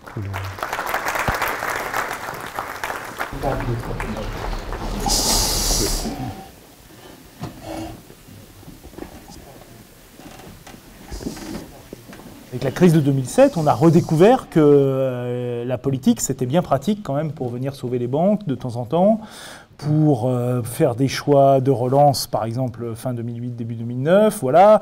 Avec la crise de 2007, on a redécouvert que la politique, c'était bien pratique quand même pour venir sauver les banques de temps en temps, pour faire des choix de relance, par exemple fin 2008, début 2009, voilà.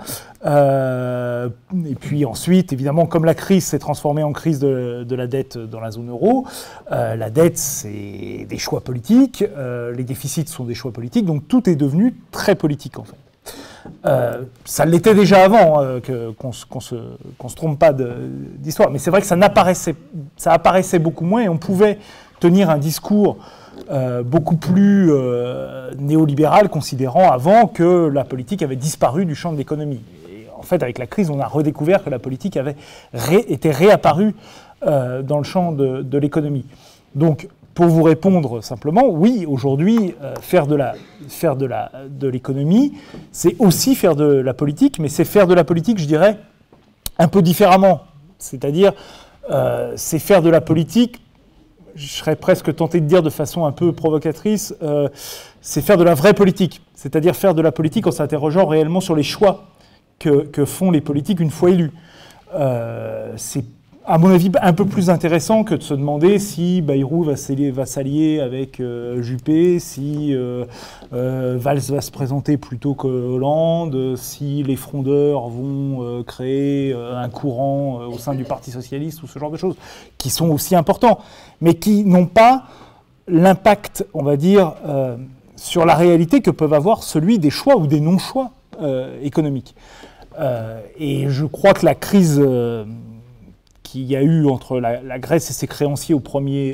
Et puis ensuite, évidemment, comme la crise s'est transformée en crise de la dette dans la zone euro, la dette, c'est des choix politiques, les déficits sont des choix politiques, donc tout est devenu très politique en fait. Ça l'était déjà avant, qu'on se trompe pas d'histoire, mais c'est vrai que ça apparaissait beaucoup moins et on pouvait tenir un discours beaucoup plus néolibéral, considérant avant que la politique avait disparu du champ de l'économie. Et en fait, avec la crise, on a redécouvert que la politique avait été réapparue dans le champ de l'économie. Donc, pour vous répondre simplement, oui, aujourd'hui, faire de l'économie, c'est aussi faire de la politique, mais c'est faire de la politique, je dirais, un peu différemment. C'est-à-dire, c'est faire de la politique, je serais presque tenté de dire de façon un peu provocatrice, c'est faire de la vraie politique. C'est-à-dire faire de la politique en s'interrogeant réellement sur les choix que font les politiques une fois élus. C'est, à mon avis, un peu plus intéressant que de se demander si Bayrou va s'allier avec Juppé, si Valls va se présenter plutôt que Hollande, si les frondeurs vont créer un courant au sein du Parti socialiste ou ce genre de choses, qui sont aussi importants, mais qui n'ont pas l'impact, on va dire, sur la réalité que peuvent avoir celui des choix ou des non-choix économiques. Et je crois que la crise qu'il y a eu entre la Grèce et ses créanciers au premier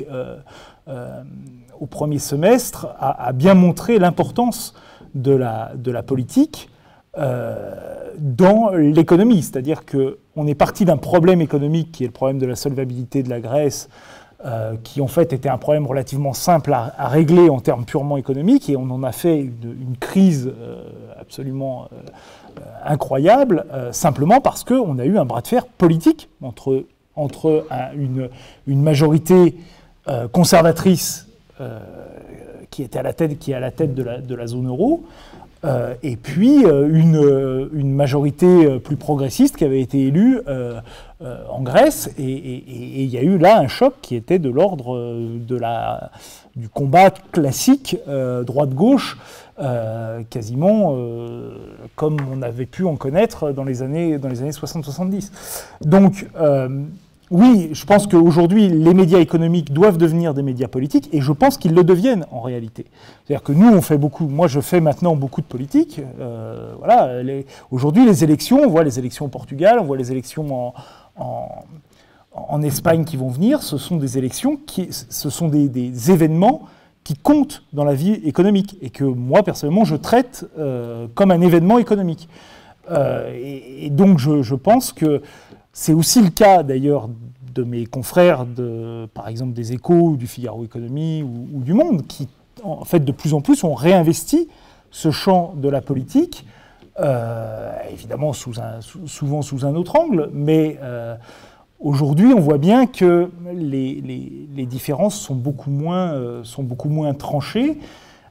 semestre a bien montré l'importance de la politique dans l'économie. C'est-à-dire qu'on est parti d'un problème économique qui est le problème de la solvabilité de la Grèce, qui en fait était un problème relativement simple à régler en termes purement économiques, et on en a fait une crise absolument incroyable, simplement parce qu'on a eu un bras de fer politique entre une majorité conservatrice qui est à la tête de la zone euro, et puis une majorité plus progressiste qui avait été élue en Grèce, et il y a eu là un choc qui était de l'ordre du combat classique droite-gauche, quasiment comme on avait pu en connaître dans les années 60-70. Donc oui, je pense qu'aujourd'hui, les médias économiques doivent devenir des médias politiques, et je pense qu'ils le deviennent en réalité. C'est-à-dire que nous, on fait beaucoup, moi je fais maintenant beaucoup de politique. Voilà, aujourd'hui, les élections, on voit les élections au Portugal, on voit les élections en Espagne qui vont venir, ce sont des élections, ce sont des événements qui comptent dans la vie économique, et que moi, personnellement, je traite comme un événement économique. Et donc, je pense que c'est aussi le cas, d'ailleurs, de mes confrères, par exemple, des Échos, du Figaro Économie ou du Monde, qui, en fait, de plus en plus, ont réinvesti ce champ de la politique, évidemment souvent sous un autre angle, mais aujourd'hui, on voit bien que les différences sont beaucoup moins tranchées.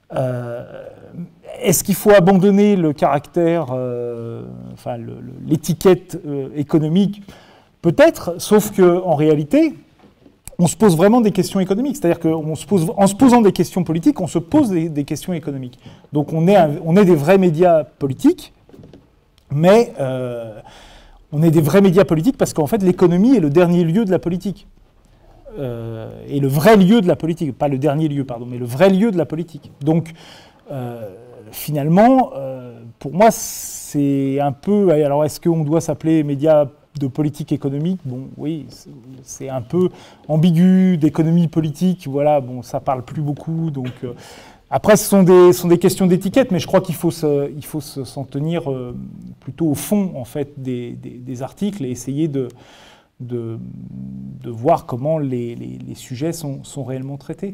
Est-ce qu'il faut abandonner le caractère, l'étiquette économique? Peut-être, sauf qu'en réalité, on se pose vraiment des questions économiques. C'est-à-dire qu'en se posant des questions politiques, on se pose des questions économiques. Donc on est des vrais médias politiques, mais on est des vrais médias politiques parce qu'en fait, l'économie est le dernier lieu de la politique. Et le vrai lieu de la politique, pas le dernier lieu, pardon, mais le vrai lieu de la politique. Donc, finalement, pour moi, c'est un peu... Alors, est-ce qu'on doit s'appeler médias de politique économique? Bon, oui, c'est un peu ambigu, d'économie politique, voilà, bon, ça parle plus beaucoup, donc... Après, ce sont des questions d'étiquette, mais je crois qu'il faut s'en tenir plutôt au fond, en fait, des articles, et essayer de voir comment les sujets sont réellement traités.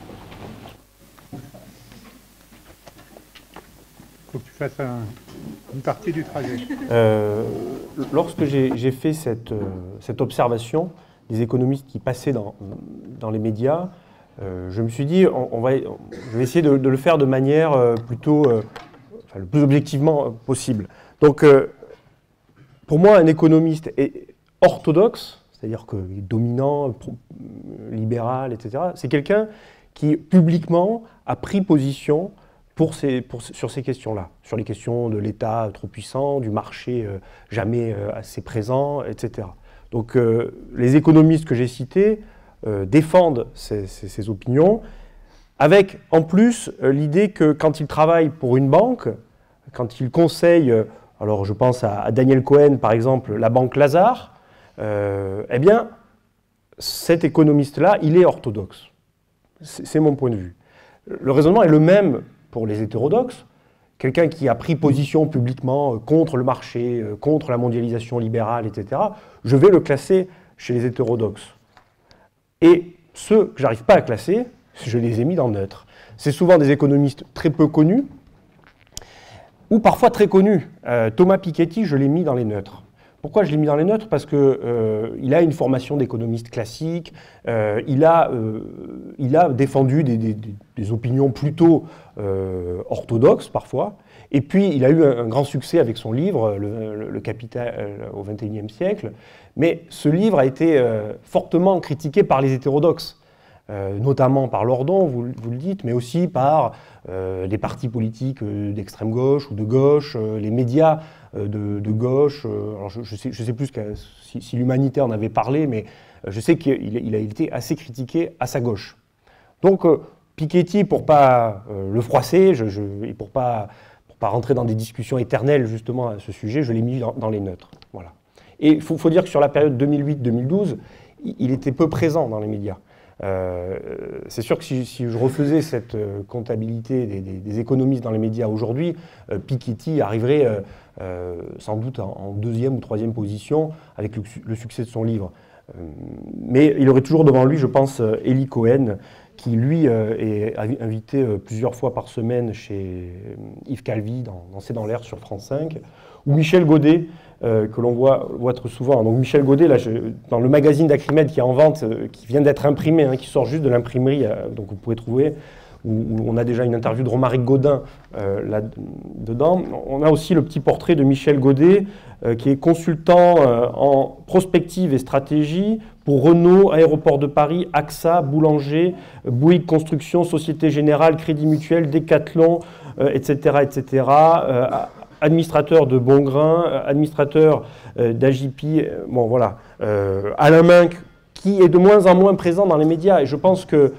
Faut que tu fasses un... Une partie du trajet. Lorsque j'ai fait cette observation des économistes qui passaient dans les médias, je me suis dit, je vais essayer de le faire de manière plutôt, le plus objectivement possible. Donc, pour moi, un économiste est orthodoxe, c'est-à-dire qu'il est dominant, libéral, etc. C'est quelqu'un qui, publiquement, a pris position sur ces questions-là, sur les questions de l'État trop puissant, du marché jamais assez présent, etc. Donc les économistes que j'ai cités défendent ces opinions, avec en plus l'idée que quand ils travaillent pour une banque, quand ils conseillent, alors je pense à Daniel Cohen par exemple, la banque Lazare, eh bien cet économiste-là, il est orthodoxe. C'est mon point de vue. Le raisonnement est le même pour les hétérodoxes. Quelqu'un qui a pris position publiquement contre le marché, contre la mondialisation libérale, etc., je vais le classer chez les hétérodoxes. Et ceux que je n'arrive pas à classer, je les ai mis dans le neutre. C'est souvent des économistes très peu connus, ou parfois très connus. Thomas Piketty, je l'ai mis dans les neutres. Pourquoi je l'ai mis dans les neutres? Parce qu'il a une formation d'économiste classique, il a défendu des opinions plutôt orthodoxes parfois, et puis il a eu un grand succès avec son livre, Le Capital au XXIe siècle, mais ce livre a été fortement critiqué par les hétérodoxes, notamment par Lordon, vous le dites, mais aussi par des partis politiques d'extrême gauche ou de gauche, les médias de gauche. Alors je sais plus si l'Humanité en avait parlé, mais je sais qu'il a été assez critiqué à sa gauche. Donc Piketty, pour ne pas le froisser et pour pas rentrer dans des discussions éternelles justement à ce sujet, je l'ai mis dans les neutres. Voilà. Et il faut dire que sur la période 2008-2012, il était peu présent dans les médias. C'est sûr que si je refaisais cette comptabilité des économistes dans les médias aujourd'hui, Piketty arriverait sans doute en deuxième ou troisième position avec le succès de son livre. Mais il aurait toujours devant lui, je pense, Eli Cohen, qui lui est invité plusieurs fois par semaine chez Yves Calvi dans C'est dans l'air sur France 5, ou Michel Godet, que l'on voit très souvent. Donc Michel Godet, là, dans le magazine d'Acrimed qui est en vente, qui vient d'être imprimé, qui sort juste de l'imprimerie, donc vous pouvez trouver, où on a déjà une interview de Romaric Gaudin là-dedans. On a aussi le petit portrait de Michel Godet, qui est consultant en prospective et stratégie pour Renault, Aéroport de Paris, AXA, Boulanger, Bouygues Construction, Société Générale, Crédit Mutuel, Decathlon, etc., etc., administrateur de Bongrain, administrateur d'Agipi, bon voilà, Alain Minc, qui est de moins en moins présent dans les médias. Et je pense que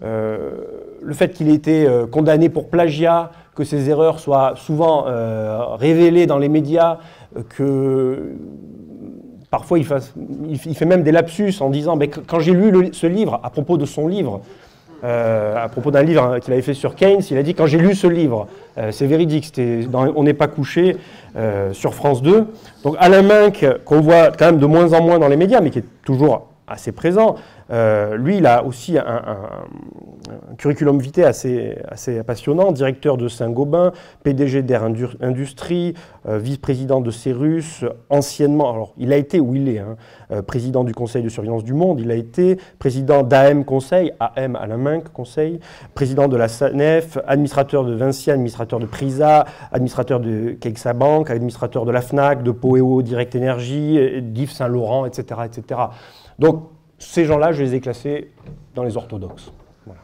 le fait qu'il ait été condamné pour plagiat, que ses erreurs soient souvent révélées dans les médias, que parfois il fait même des lapsus en disant « quand j'ai lu ce livre, à propos de son livre, à propos d'un livre qu'il avait fait sur Keynes, il a dit « quand j'ai lu ce livre, c'est véridique, c'était dans On n'est pas couché sur France 2 ». Donc Alain Minc, qu'on voit quand même de moins en moins dans les médias, mais qui est toujours assez présent, lui, il a aussi un curriculum vitae assez passionnant, directeur de Saint-Gobain, PDG d'Air Industrie, vice-président de Cérus, anciennement, alors il a été où il est, président du Conseil de surveillance du Monde, il a été président d'AM Conseil, AM Alain Minc Conseil, président de la SANEF, administrateur de Vinci, administrateur de Prisa, administrateur de CaixaBank, administrateur de la FNAC, de Poeo Direct Énergie, d'Yves Saint-Laurent, etc., etc. Donc, ces gens-là, je les ai classés dans les orthodoxes. Voilà.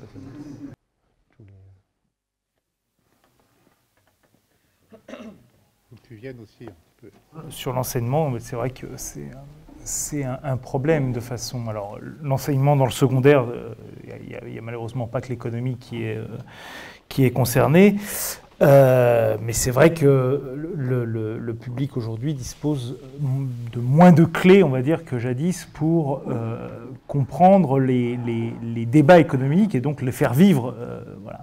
Tu viennes aussi un peu. Sur l'enseignement, c'est vrai que c'est un problème de façon... Alors, l'enseignement dans le secondaire, il n'y a malheureusement pas que l'économie qui est concernée. Mais c'est vrai que le public aujourd'hui dispose de moins de clés, on va dire, que jadis pour comprendre les débats économiques et donc les faire vivre. Voilà.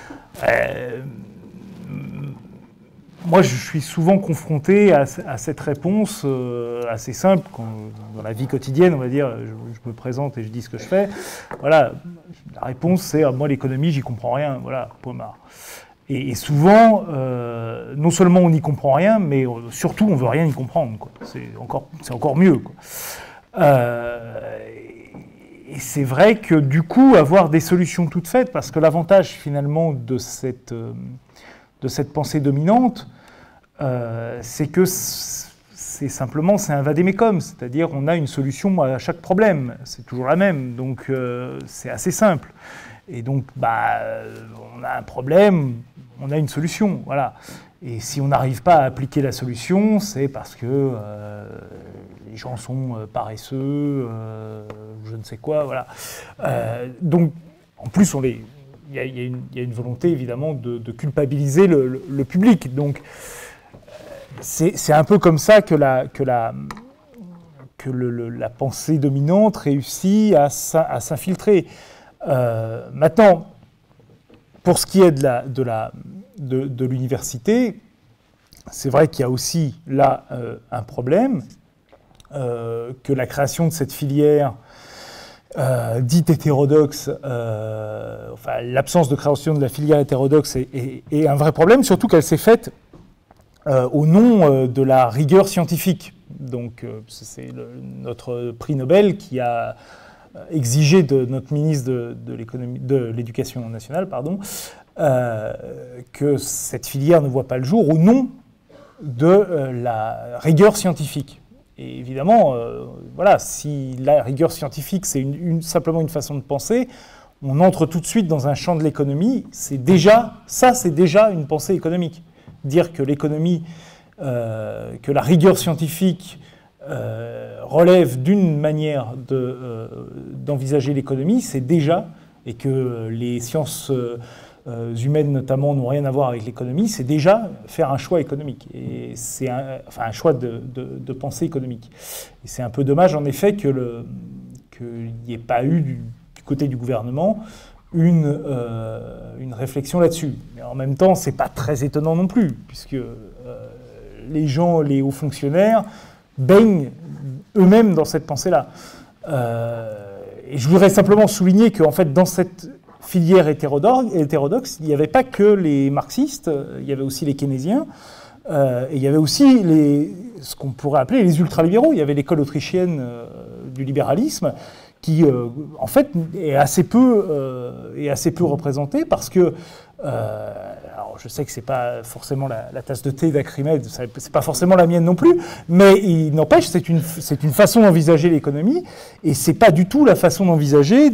Moi, je suis souvent confronté à cette réponse assez simple. Dans la vie quotidienne, on va dire, je me présente et je dis ce que je fais. Voilà, la réponse, c'est moi, l'économie, j'y comprends rien. Voilà, point barre. Et souvent, non seulement on n'y comprend rien, mais surtout on veut rien y comprendre, quoi. C'est encore mieux, quoi. Et c'est vrai que du coup, avoir des solutions toutes faites, parce que l'avantage finalement de cette pensée dominante, c'est que c'est un vade-mecum, c'est-à-dire on a une solution à chaque problème, c'est toujours la même, donc c'est assez simple. Et donc, on a un problème, on a une solution, voilà. Et si on n'arrive pas à appliquer la solution, c'est parce que les gens sont paresseux, je ne sais quoi, voilà. Donc, en plus, il y a une volonté, évidemment, de culpabiliser le public. Donc, c'est un peu comme ça que la pensée dominante réussit à s'infiltrer. Maintenant, pour ce qui est de l'université, c'est vrai qu'il y a aussi là un problème, que la création de cette filière dite hétérodoxe, enfin l'absence de création de la filière hétérodoxe est un vrai problème, surtout qu'elle s'est faite au nom de la rigueur scientifique. Donc c'est notre prix Nobel qui a exigé de notre ministre de l'Éducation nationale, que cette filière ne voit pas le jour au nom de la rigueur scientifique. Et évidemment, voilà, si la rigueur scientifique c'est simplement une façon de penser, on entre tout de suite dans un champ de l'économie. C'est déjà une pensée économique. Dire que l'économie, que la rigueur scientifique relève d'une manière d'envisager l'économie, c'est déjà, et que les sciences humaines notamment n'ont rien à voir avec l'économie, c'est déjà faire un choix économique. Et c'est un choix de pensée économique. Et c'est un peu dommage en effet qu'il n'y ait pas eu du côté du gouvernement une réflexion là-dessus. Mais en même temps, c'est pas très étonnant non plus, puisque les hauts fonctionnaires baignent eux-mêmes dans cette pensée-là. Et je voudrais simplement souligner qu'en fait, dans cette filière hétérodoxe, il n'y avait pas que les marxistes, il y avait aussi les keynésiens, et il y avait aussi ce qu'on pourrait appeler les ultralibéraux. Il y avait l'école autrichienne du libéralisme, qui en fait est assez peu représentée parce que alors je sais que c'est pas forcément la tasse de thé d'Archimède, c'est pas forcément la mienne non plus, mais il n'empêche c'est une façon d'envisager l'économie et c'est pas du tout la façon d'envisager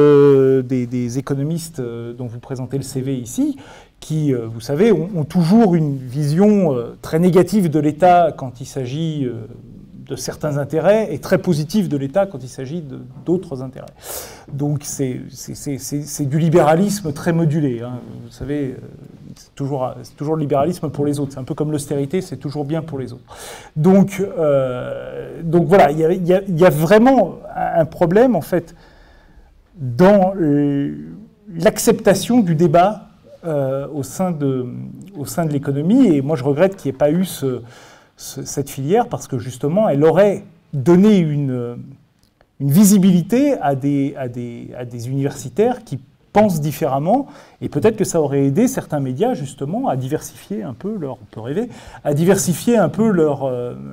des économistes dont vous présentez le CV ici, qui, vous savez, ont toujours une vision très négative de l'État quand il s'agit de certains intérêts et très positif de l'État quand il s'agit d'autres intérêts. Donc c'est du libéralisme très modulé. Hein. Vous savez, c'est toujours le libéralisme pour les autres. C'est un peu comme l'austérité, c'est toujours bien pour les autres. Donc voilà, il y a vraiment un problème en fait dans l'acceptation du débat au sein de l'économie. Et moi je regrette qu'il n'y ait pas eu cette filière, parce que justement, elle aurait donné une visibilité à des universitaires qui pensent différemment, et peut-être que ça aurait aidé certains médias, justement, à diversifier un peu on peut rêver, à diversifier un peu leurs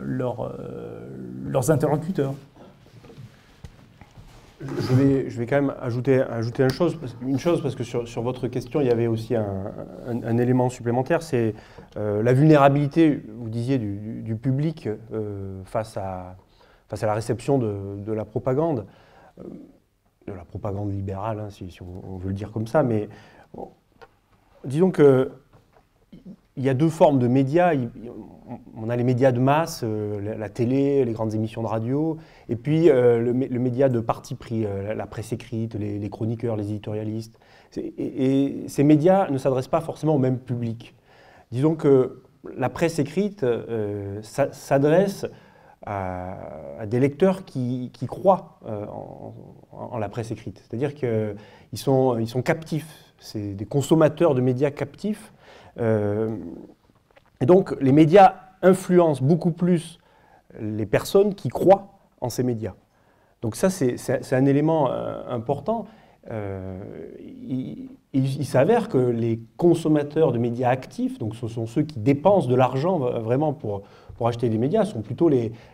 interlocuteurs. Je vais quand même ajouter une chose, parce que sur votre question, il y avait aussi un élément supplémentaire, c'est la vulnérabilité, vous disiez, du public face à la réception de la propagande libérale, hein, si on veut le dire comme ça, mais disons que il y a deux formes de médias. On a les médias de masse, la télé, les grandes émissions de radio, et puis le média de parti pris, la presse écrite, les chroniqueurs, les éditorialistes. Et ces médias ne s'adressent pas forcément au même public. Disons que la presse écrite s'adresse à des lecteurs qui croient en la presse écrite. C'est-à-dire qu'ils sont captifs. C'est des consommateurs de médias captifs. Et donc, les médias influencent beaucoup plus les personnes qui croient en ces médias. Donc ça, c'est un élément important. il s'avère que les consommateurs de médias actifs, donc ce sont ceux qui dépensent de l'argent vraiment pour acheter des médias, sont plutôt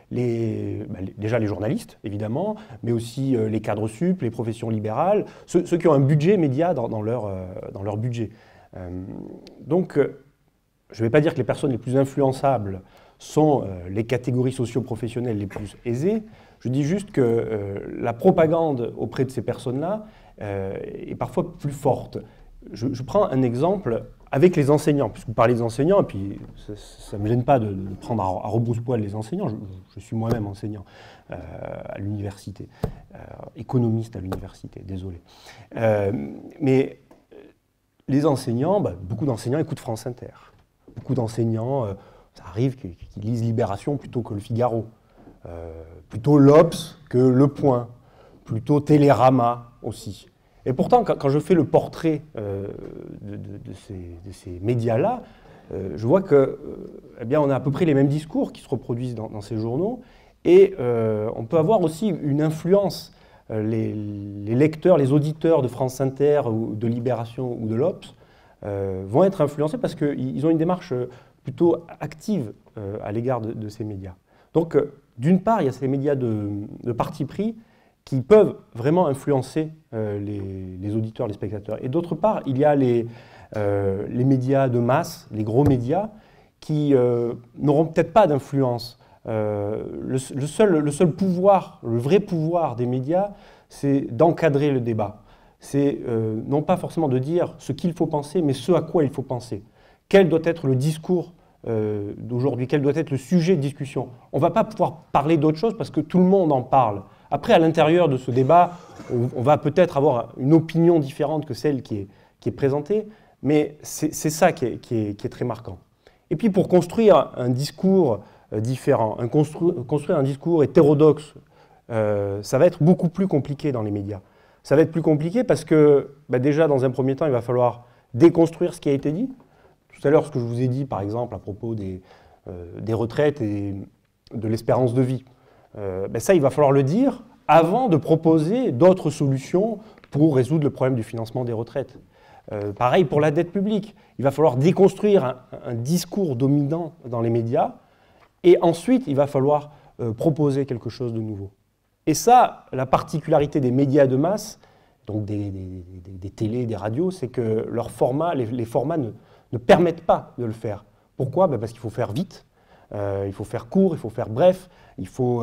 déjà les journalistes, évidemment, mais aussi les cadres sup, les professions libérales, ceux qui ont un budget média dans leur budget. Donc, je ne vais pas dire que les personnes les plus influençables sont les catégories socio-professionnelles les plus aisées. Je dis juste que la propagande auprès de ces personnes-là est parfois plus forte. Je prends un exemple avec les enseignants, puisque vous parlez des enseignants, et puis ça ne me gêne pas de prendre à rebrousse-poil les enseignants. Je suis moi-même enseignant à l'université, économiste à l'université, désolé. Mais les enseignants, beaucoup d'enseignants écoutent France Inter. Beaucoup d'enseignants, ça arrive qu'ils lisent Libération plutôt que Le Figaro, plutôt l'Obs que Le Point, plutôt Télérama aussi. Et pourtant, quand je fais le portrait de ces médias-là, je vois que, on a à peu près les mêmes discours qui se reproduisent dans ces journaux, et on peut avoir aussi une influence. Les lecteurs, les auditeurs de France Inter, ou de Libération ou de l'Obs vont être influencés parce qu'ils ont une démarche plutôt active à l'égard de ces médias. Donc, d'une part, il y a ces médias de parti pris qui peuvent vraiment influencer les auditeurs, les spectateurs. Et d'autre part, il y a les médias de masse, les gros médias, qui n'auront peut-être pas d'influence. Le seul pouvoir, le vrai pouvoir des médias, c'est d'encadrer le débat. C'est non pas forcément de dire ce qu'il faut penser, mais ce à quoi il faut penser. Quel doit être le discours d'aujourd'hui, quel doit être le sujet de discussion. On ne va pas pouvoir parler d'autre chose parce que tout le monde en parle. Après, à l'intérieur de ce débat, on va peut-être avoir une opinion différente que celle qui est présentée, mais c'est ça qui est très marquant. Et puis pour construire un discours différent, construire un discours hétérodoxe, ça va être beaucoup plus compliqué dans les médias. Ça va être plus compliqué parce que déjà, dans un premier temps, il va falloir déconstruire ce qui a été dit. Tout à l'heure, ce que je vous ai dit, par exemple, à propos des retraites et de l'espérance de vie, ça, il va falloir le dire avant de proposer d'autres solutions pour résoudre le problème du financement des retraites. Pareil pour la dette publique. Il va falloir déconstruire un discours dominant dans les médias et ensuite, il va falloir proposer quelque chose de nouveau. Et ça, la particularité des médias de masse, donc des télés, des radios, c'est que leurs formats, les formats ne permettent pas de le faire. Pourquoi ? Parce qu'il faut faire vite, il faut faire court, il faut faire bref, il faut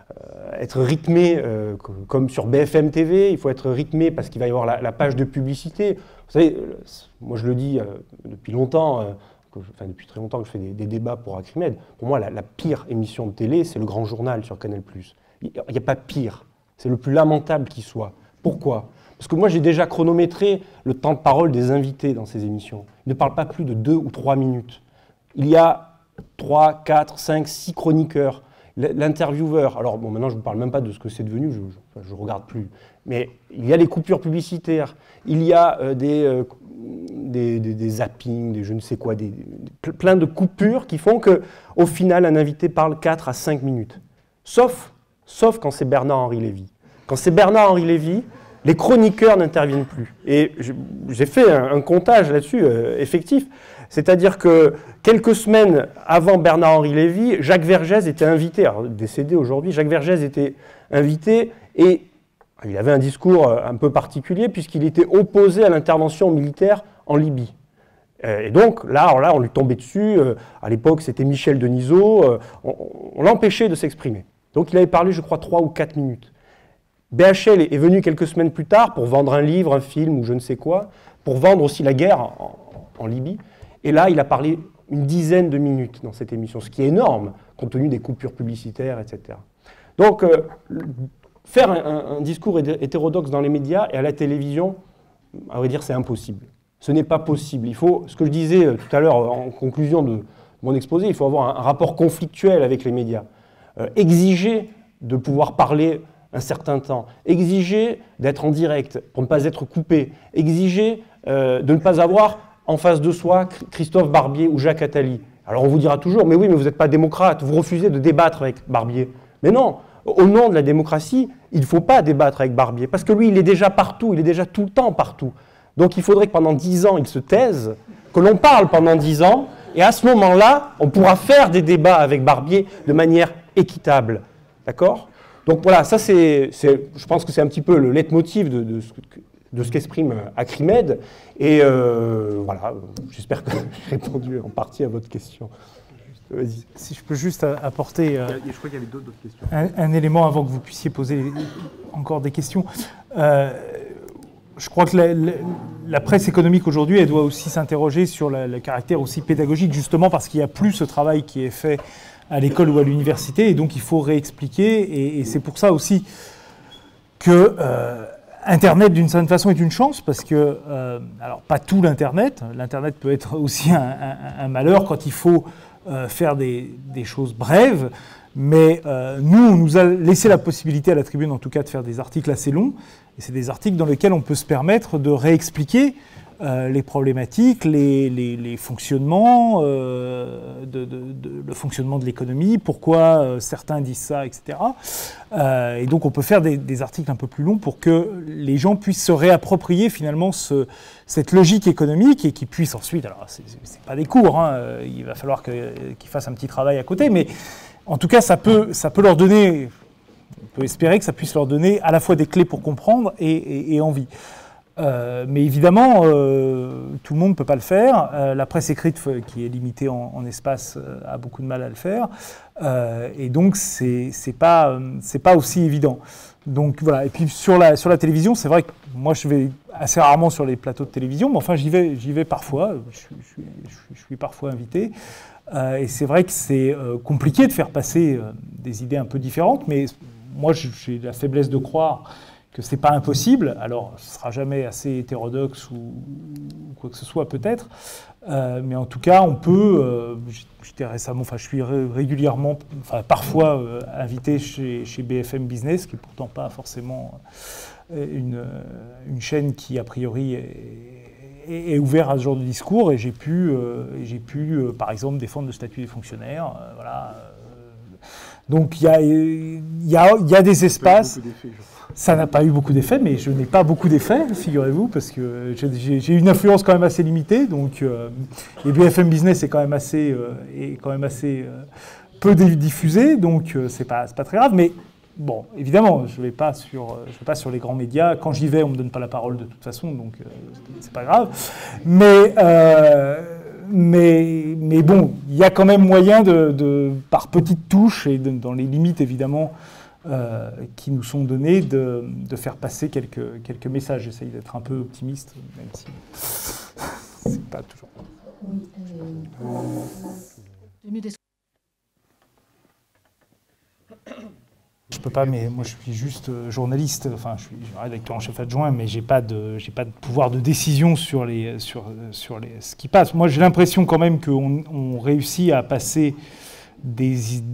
être rythmé comme sur BFM TV, il faut être rythmé parce qu'il va y avoir la page de publicité. Vous savez, moi je le dis depuis longtemps, depuis très longtemps que je fais des débats pour Acrimed. Pour moi, la pire émission de télé, c'est le Grand Journal sur Canal+. Il n'y a pas pire, c'est le plus lamentable qui soit. Pourquoi ? Parce que moi j'ai déjà chronométré le temps de parole des invités dans ces émissions. Ils ne parlent pas plus de 2 ou 3 minutes. Il y a 3, 4, 5, 6 chroniqueurs. L'intervieweur, alors bon, maintenant je ne vous parle même pas de ce que c'est devenu, je ne regarde plus, mais il y a les coupures publicitaires, il y a des zappings, des je ne sais quoi, plein de coupures qui font qu'au final un invité parle 4 à 5 minutes. Sauf quand c'est Bernard-Henri Lévy. Quand c'est Bernard-Henri Lévy, les chroniqueurs n'interviennent plus. Et j'ai fait un comptage là-dessus, effectif. C'est-à-dire que quelques semaines avant Bernard-Henri Lévy, Jacques Vergès était invité, alors décédé aujourd'hui, Jacques Vergès était invité et il avait un discours un peu particulier puisqu'il était opposé à l'intervention militaire en Libye. Et donc là, on lui tombait dessus. À l'époque, c'était Michel Denisot. On l'empêchait de s'exprimer. Donc il avait parlé, je crois, 3 ou 4 minutes. BHL est venu quelques semaines plus tard pour vendre un livre, un film ou je ne sais quoi, pour vendre aussi la guerre en Libye. Et là, il a parlé une dizaine de minutes dans cette émission, ce qui est énorme, compte tenu des coupures publicitaires, etc. Donc, faire un discours hétérodoxe dans les médias et à la télévision, à vrai dire, c'est impossible. Ce n'est pas possible. Il faut, ce que je disais tout à l'heure en conclusion de mon exposé, il faut avoir un rapport conflictuel avec les médias. Exiger de pouvoir parler un certain temps, exiger d'être en direct pour ne pas être coupé, exiger de ne pas avoir en face de soi Christophe Barbier ou Jacques Attali. Alors on vous dira toujours, mais oui, mais vous n'êtes pas démocrate, vous refusez de débattre avec Barbier. Mais non, au nom de la démocratie, il ne faut pas débattre avec Barbier, parce que lui, il est déjà partout, il est déjà tout le temps partout. Donc il faudrait que pendant 10 ans, il se taise, que l'on parle pendant 10 ans, et à ce moment-là, on pourra faire des débats avec Barbier de manière équitable. D'accord ? Donc voilà, ça je pense que c'est un petit peu le leitmotiv de ce qu'exprime Acrimed. Et voilà, j'espère que j'ai répondu en partie à votre question. Vas-y. Si je peux juste apporter Je crois qu'il y avait d'autres questions. un élément avant que vous puissiez poser encore des questions. Je crois que la presse économique aujourd'hui, elle doit aussi s'interroger sur le caractère aussi pédagogique, justement parce qu'il n'y a plus ce travail qui est fait à l'école ou à l'université, et donc il faut réexpliquer, et c'est pour ça aussi que Internet, d'une certaine façon, est une chance, parce que, alors pas tout l'Internet peut être aussi un malheur quand il faut faire des choses brèves, mais nous, on nous a laissé la possibilité à la Tribune, en tout cas, de faire des articles assez longs, et c'est des articles dans lesquels on peut se permettre de réexpliquer les problématiques, les fonctionnements, le fonctionnement de l'économie, pourquoi certains disent ça, etc. Et donc on peut faire des articles un peu plus longs pour que les gens puissent se réapproprier finalement cette logique économique et qu'ils puissent ensuite, alors c'est pas des cours, hein, il va falloir qu'ils fassent un petit travail à côté, mais en tout cas ça peut leur donner, on peut espérer que ça puisse leur donner à la fois des clés pour comprendre et envie. Mais évidemment, tout le monde ne peut pas le faire. La presse écrite, qui est limitée en espace, a beaucoup de mal à le faire. Et donc, c'est pas aussi évident. Donc voilà. Et puis sur la télévision, c'est vrai que moi, je vais assez rarement sur les plateaux de télévision, mais enfin, j'y vais parfois. Je suis parfois invité. Et c'est vrai que c'est compliqué de faire passer des idées un peu différentes, mais moi, j'ai la faiblesse de croire que c'est pas impossible. Alors, ce sera jamais assez hétérodoxe ou quoi que ce soit peut-être, mais en tout cas, on peut. J'étais récemment, enfin, je suis régulièrement, enfin, parfois invité chez BFM Business, qui est pourtant pas forcément une chaîne qui a priori est ouverte à ce genre de discours, et j'ai pu, par exemple, défendre le statut des fonctionnaires, voilà. Donc il y a des espaces. Ça n'a pas eu beaucoup d'effets, mais je n'ai pas beaucoup d'effets, figurez-vous, parce que j'ai une influence quand même assez limitée. Donc, et BFM Business est quand même assez peu diffusé, donc c'est pas très grave. Mais bon, évidemment, je vais pas sur les grands médias. Quand j'y vais, on me donne pas la parole de toute façon, donc c'est pas grave. Mais bon, il y a quand même moyen par petites touches et dans les limites évidemment qui nous sont données de faire passer quelques messages. J'essaye d'être un peu optimiste, même si c'est pas toujours. Je peux pas, mais moi je suis juste journaliste. Enfin, je suis rédacteur en chef adjoint, mais j'ai pas de pouvoir de décision sur ce qui passe. Moi, j'ai l'impression quand même qu'on réussit à passer des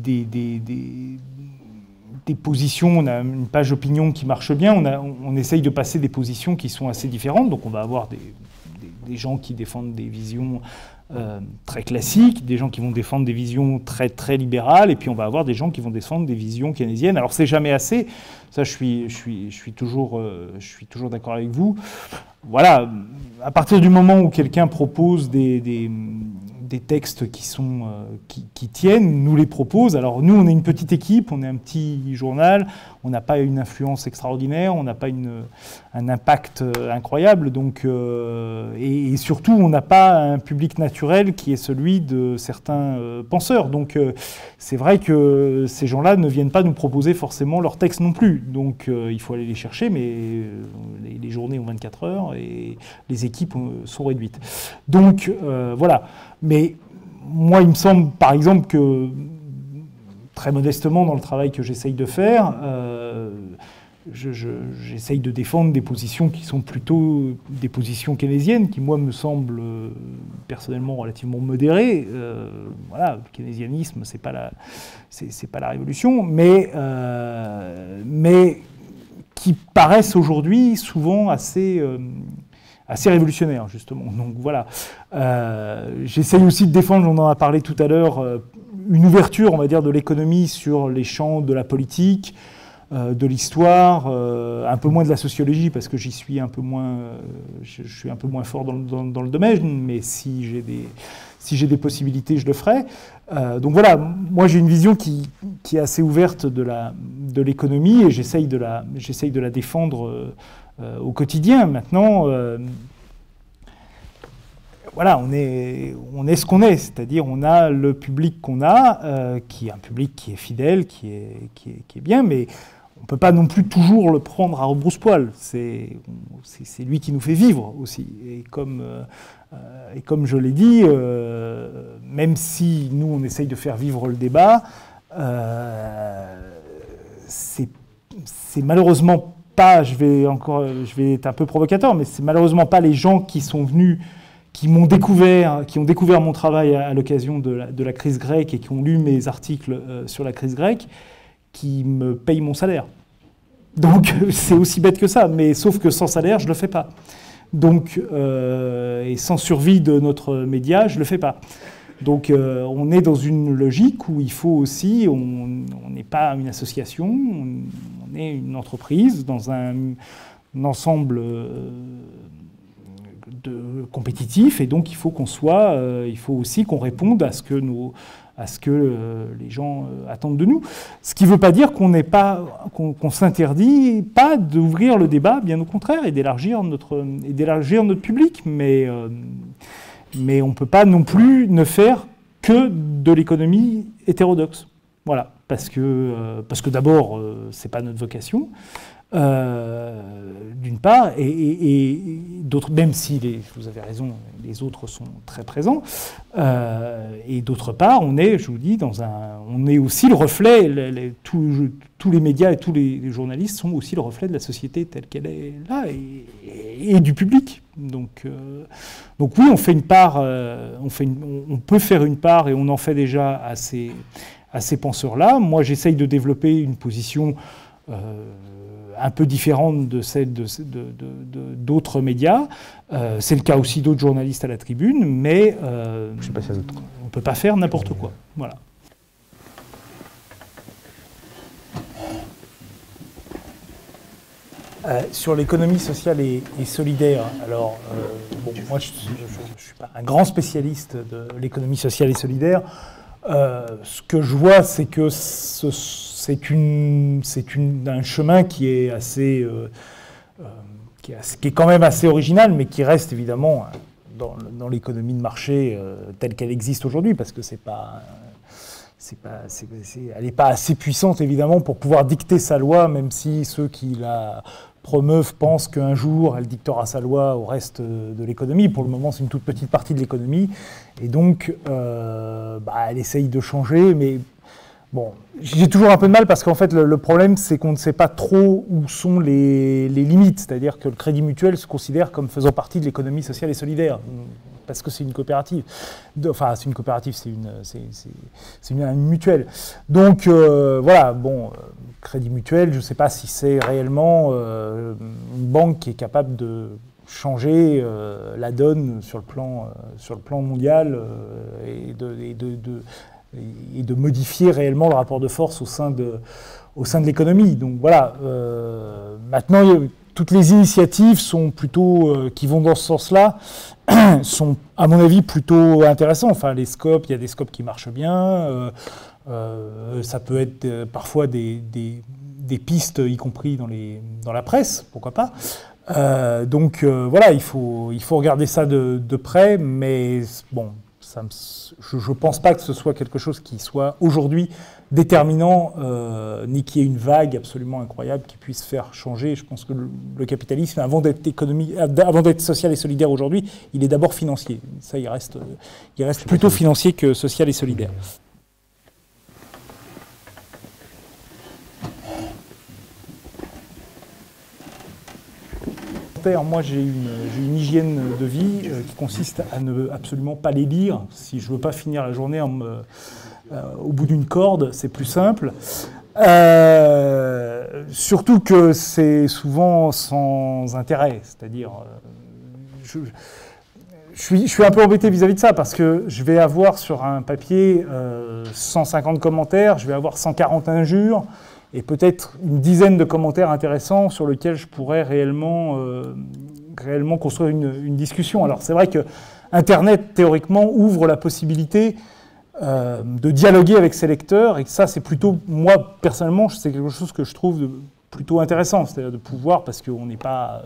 positions. On a une page opinion qui marche bien. On essaye de passer des positions qui sont assez différentes. Donc, on va avoir des gens qui défendent des visions très classiques, des gens qui vont défendre des visions très, très libérales, et puis on va avoir des gens qui vont défendre des visions keynésiennes. Alors, c'est jamais assez. Ça, je suis toujours d'accord avec vous. Voilà. À partir du moment où quelqu'un propose des textes qui tiennent, nous les propose. Alors nous, on est une petite équipe, on est un petit journal, on n'a pas une influence extraordinaire, on n'a pas un impact incroyable, donc, et surtout, on n'a pas un public naturel qui est celui de certains penseurs. Donc c'est vrai que ces gens-là ne viennent pas nous proposer forcément leurs textes non plus. Donc il faut aller les chercher, mais les journées ont 24 heures et les équipes sont réduites. Donc voilà. Mais moi, il me semble, par exemple, que très modestement, dans le travail que j'essaye de faire, j'essaye de défendre des positions qui sont plutôt des positions keynésiennes, qui, moi, me semblent personnellement relativement modérées. Voilà, le keynésianisme, c'est pas la révolution, mais qui paraissent aujourd'hui souvent assez révolutionnaire, justement. Donc voilà. J'essaye aussi de défendre, on en a parlé tout à l'heure, une ouverture, on va dire, de l'économie sur les champs de la politique, de l'histoire, un peu moins de la sociologie parce que j'y suis un peu moins, je suis un peu moins fort dans le domaine, mais si j'ai des possibilités, je le ferai. Donc voilà, moi j'ai une vision qui est assez ouverte de l'économie et j'essaye de la défendre au quotidien. Maintenant, voilà, on est ce qu'on est, c'est-à-dire on a le public qu'on a, qui est un public qui est fidèle, qui est bien, mais on ne peut pas non plus toujours le prendre à rebrousse-poil. C'est lui qui nous fait vivre aussi. Et comme je l'ai dit, même si nous, on essaye de faire vivre le débat, c'est malheureusement pas, je vais être un peu provocateur, mais c'est malheureusement pas les gens qui sont venus, qui ont découvert mon travail à l'occasion de la crise grecque et qui ont lu mes articles sur la crise grecque, qui me payent mon salaire. Donc c'est aussi bête que ça, mais sauf que sans salaire, je ne le fais pas. Donc, et sans survie de notre média, je ne le fais pas. Donc on est dans une logique où il faut aussi, on n'est pas une association, on est une entreprise dans un ensemble compétitif, et donc il faut il faut aussi qu'on réponde à ce que les gens attendent de nous. Ce qui ne veut pas dire qu'on s'interdit pas d'ouvrir le débat, bien au contraire, et d'élargir notre public, mais on ne peut pas non plus ne faire que de l'économie hétérodoxe. Voilà, parce que d'abord, ce n'est pas notre vocation. D'une part, et d'autres, même si vous avez raison, les autres sont très présents, et d'autre part, je vous dis, on est aussi le reflet, tous les médias et tous les journalistes sont aussi le reflet de la société telle qu'elle est là, et du public. Donc oui, on fait une part, on peut faire une part, et on en fait déjà à ces penseurs-là. Moi, j'essaye de développer une position un peu différente de celle d'autres médias. C'est le cas aussi d'autres journalistes à la tribune, mais on ne peut pas faire n'importe quoi. Voilà. Sur l'économie sociale et solidaire, alors, moi je ne suis pas un grand spécialiste de l'économie sociale et solidaire. Ce que je vois, c'est que c'est un chemin qui est qui est quand même assez original, mais qui reste évidemment dans l'économie de marché telle qu'elle existe aujourd'hui, parce que elle n'est pas assez puissante évidemment pour pouvoir dicter sa loi, même si ceux qui la promeuvent pensent qu'un jour elle dictera sa loi au reste de l'économie. Pour le moment, c'est une toute petite partie de l'économie, et donc elle essaye de changer, mais bon, j'ai toujours un peu de mal parce qu'en fait le problème c'est qu'on ne sait pas trop où sont les limites, c'est-à-dire que le Crédit Mutuel se considère comme faisant partie de l'économie sociale et solidaire parce que c'est une coopérative. Enfin, c'est une coopérative, c'est une mutuelle. Donc voilà, bon, Crédit Mutuel, je ne sais pas si c'est réellement une banque qui est capable de changer la donne sur le plan mondial et de modifier réellement le rapport de force au sein de l'économie. Donc voilà, maintenant, toutes les initiatives sont plutôt, qui vont dans ce sens-là, sont, à mon avis, plutôt intéressantes. Enfin, les scopes, il y a des scopes qui marchent bien, ça peut être parfois des pistes, y compris dans la presse, pourquoi pas. Donc voilà, il faut regarder ça de près, mais bon, je ne pense pas que ce soit quelque chose qui soit aujourd'hui déterminant, ni qu'il y ait une vague absolument incroyable qui puisse faire changer. Je pense que le capitalisme, avant d'être social et solidaire aujourd'hui, il est d'abord financier. Ça, il reste plutôt financier que social et solidaire. Moi, j'ai une hygiène de vie qui consiste à ne absolument pas les lire. Si je ne veux pas finir la journée au bout d'une corde, c'est plus simple. Surtout que c'est souvent sans intérêt. C'est-à-dire, je suis un peu embêté vis-à-vis de ça, parce que je vais avoir sur un papier 150 commentaires, je vais avoir 140 injures, et peut-être une dizaine de commentaires intéressants sur lesquels je pourrais réellement construire une discussion. Alors c'est vrai que Internet, théoriquement, ouvre la possibilité de dialoguer avec ses lecteurs, et que ça, c'est plutôt, moi, personnellement, c'est quelque chose que je trouve plutôt intéressant, c'est-à-dire de pouvoir, parce qu'on n'est pas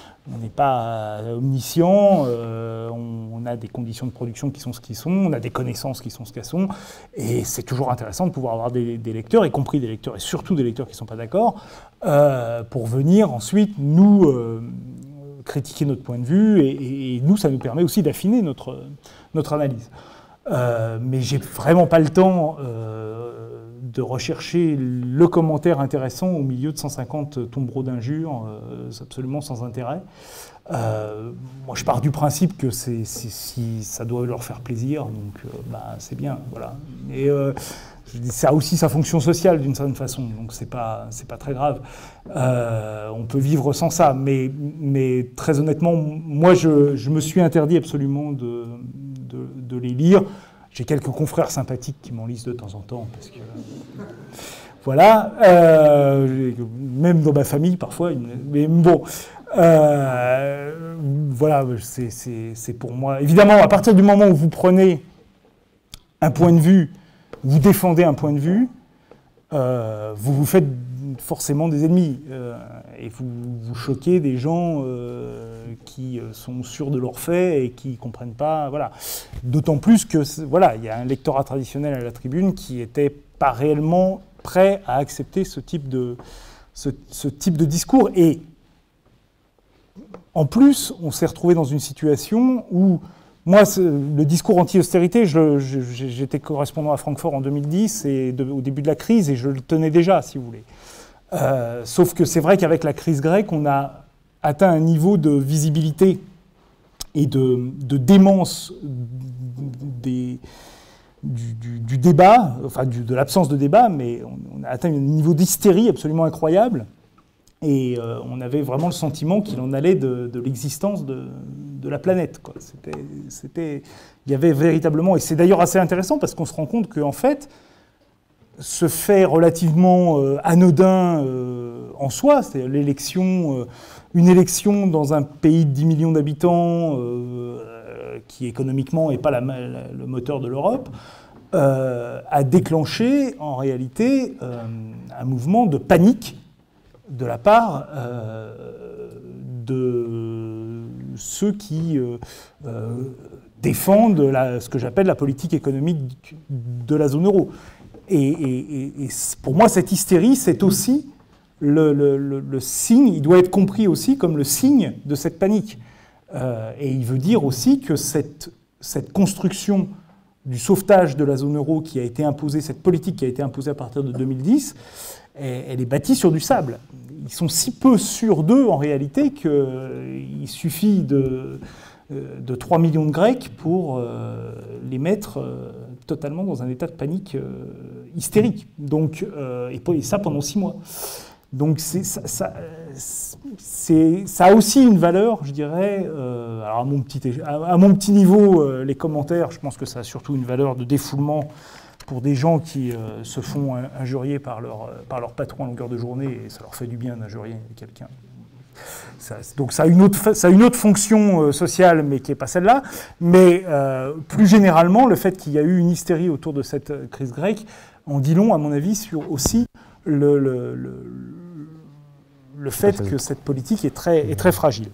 omniscient, on a des conditions de production qui sont ce qu'ils sont, on a des connaissances qui sont ce qu'elles sont, et c'est toujours intéressant de pouvoir avoir des lecteurs, y compris des lecteurs, et surtout des lecteurs qui ne sont pas d'accord, pour venir ensuite nous critiquer notre point de vue, et nous, ça nous permet aussi d'affiner notre analyse. Mais j'ai vraiment pas le temps de rechercher le commentaire intéressant au milieu de 150 tombereaux d'injures, absolument sans intérêt. Moi, je pars du principe que si ça doit leur faire plaisir, donc c'est bien, voilà. Et ça a aussi sa fonction sociale d'une certaine façon, donc c'est pas très grave. On peut vivre sans ça, mais très honnêtement, moi, je me suis interdit absolument de les lire. J'ai quelques confrères sympathiques qui m'en lisent de temps en temps, parce que voilà, même dans ma famille parfois, mais bon, voilà, c'est pour moi. Évidemment, à partir du moment où vous prenez un point de vue, vous défendez un point de vue, vous vous faites forcément des ennemis, et vous choquez des gens qui sont sûrs de leurs faits et qui ne comprennent pas, voilà. D'autant plus que, voilà, il y a un lectorat traditionnel à la Tribune qui n'était pas réellement prêt à accepter ce type de discours. Et en plus, on s'est retrouvé dans une situation où, moi, le discours anti-austérité, j'étais correspondant à Francfort en 2010, et au début de la crise, et je le tenais déjà, si vous voulez. Sauf que c'est vrai qu'avec la crise grecque, on a atteint un niveau de visibilité et de démence du débat, enfin de l'absence de débat, mais on a atteint un niveau d'hystérie absolument incroyable, et on avait vraiment le sentiment qu'il en allait de l'existence de la planète, quoi. Il y avait véritablement, et c'est d'ailleurs assez intéressant parce qu'on se rend compte qu'en fait, ce fait relativement anodin en soi, c'est-à-dire une élection dans un pays de 10 millions d'habitants qui économiquement n'est pas le moteur de l'Europe, a déclenché en réalité un mouvement de panique de la part de ceux qui défendent ce que j'appelle la politique économique de la zone euro. Et pour moi, cette hystérie, c'est aussi le signe, il doit être compris aussi comme le signe de cette panique. Et il veut dire aussi que cette construction du sauvetage de la zone euro qui a été imposée, cette politique qui a été imposée à partir de 2010, elle est bâtie sur du sable. Ils sont si peu sûrs d'eux, en réalité, qu'il suffit de 3 millions de Grecs pour les mettre totalement dans un état de panique hystérique. Donc, et ça pendant 6 mois. Donc ça a aussi une valeur, je dirais, alors à mon petit niveau, les commentaires, je pense que ça a surtout une valeur de défoulement pour des gens qui se font injurier par leur patron à longueur de journée, et ça leur fait du bien d'injurier quelqu'un. Donc ça a une autre fonction sociale, mais qui n'est pas celle-là. Mais plus généralement, le fait qu'il y a eu une hystérie autour de cette crise grecque en dit long, à mon avis, sur aussi le fait que cette politique est très fragile.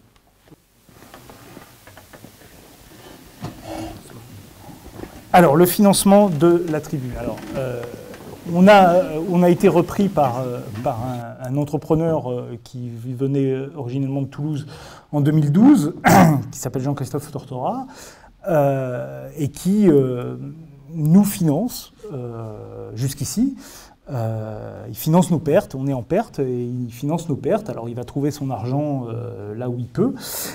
Alors, le financement de la Tribune. Alors, on a été repris par un entrepreneur qui venait originellement de Toulouse en 2012, qui s'appelle Jean-Christophe Tortora, et qui nous finance jusqu'ici. Il finance nos pertes, on est en perte, et il finance nos pertes. Alors il va trouver son argent là où il peut.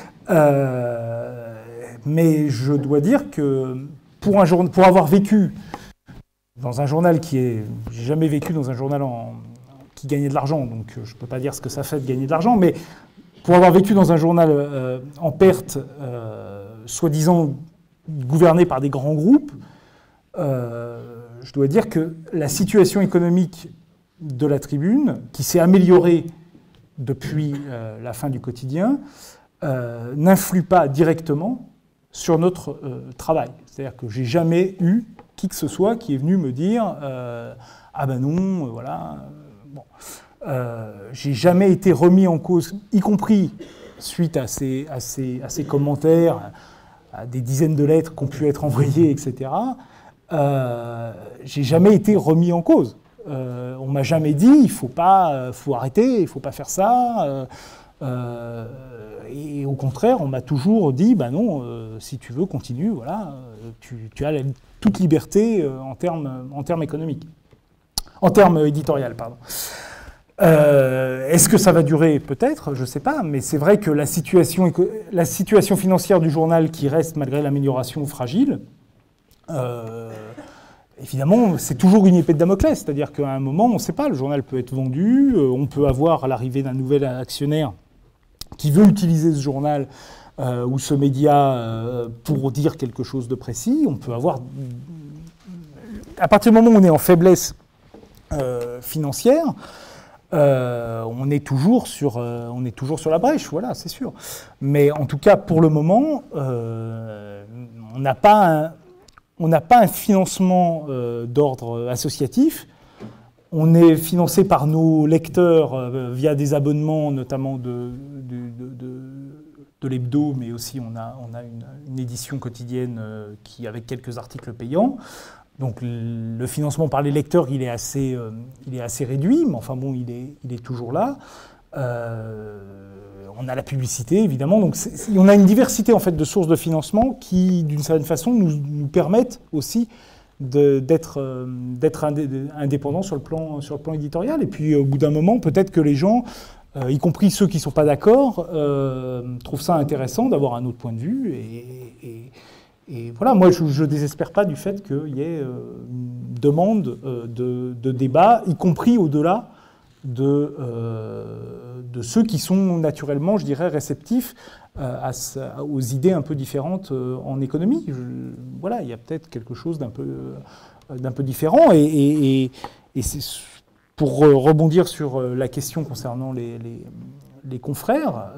Mais je dois dire que pour avoir vécu dans un journal j'ai jamais vécu dans un journal qui gagnait de l'argent, donc je ne peux pas dire ce que ça fait de gagner de l'argent, mais pour avoir vécu dans un journal en perte soi-disant gouvernée par des grands groupes, je dois dire que la situation économique de la Tribune, qui s'est améliorée depuis la fin du quotidien, n'influe pas directement sur notre travail. C'est-à-dire que j'ai jamais eu qui que ce soit qui est venu me dire ah ben non, voilà. Bon. J'ai jamais été remis en cause, y compris suite à ces commentaires, à des dizaines de lettres qui ont pu être envoyées, etc. J'ai jamais été remis en cause. On m'a jamais dit faut arrêter, il faut pas faire ça. Et au contraire, on m'a toujours dit bah non, si tu veux, continue, voilà, tu as toute liberté en termes économiques, en termes éditorial, pardon. Est-ce que ça va durer? Peut-être, je ne sais pas, mais c'est vrai que la situation financière du journal, qui reste malgré l'amélioration fragile, évidemment, c'est toujours une épée de Damoclès, c'est-à-dire qu'à un moment, on ne sait pas, le journal peut être vendu, on peut avoir l'arrivée d'un nouvel actionnaire qui veut utiliser ce journal ou ce média pour dire quelque chose de précis. On peut avoir, à partir du moment où on est en faiblesse financière, on est toujours sur la brèche, voilà, c'est sûr. Mais en tout cas, pour le moment, on n'a pas un financement d'ordre associatif. On est financé par nos lecteurs via des abonnements, notamment de l'hebdo, mais aussi on a une édition quotidienne avec quelques articles payants. Donc le financement par les lecteurs, il est assez réduit, mais enfin bon, il est toujours là. On a la publicité, évidemment. Donc on a une diversité en fait de sources de financement qui, d'une certaine façon, nous permettent aussi d'être indépendants sur le plan éditorial. Et puis au bout d'un moment, peut-être que les gens, y compris ceux qui ne sont pas d'accord, trouvent ça intéressant d'avoir un autre point de vue. Et voilà, moi je ne désespère pas du fait qu'il y ait une demande de débat, y compris au-delà de ceux qui sont naturellement, je dirais, réceptifs aux idées un peu différentes en économie. Voilà, il y a peut-être quelque chose d'un peu différent. Et pour rebondir sur la question concernant les confrères,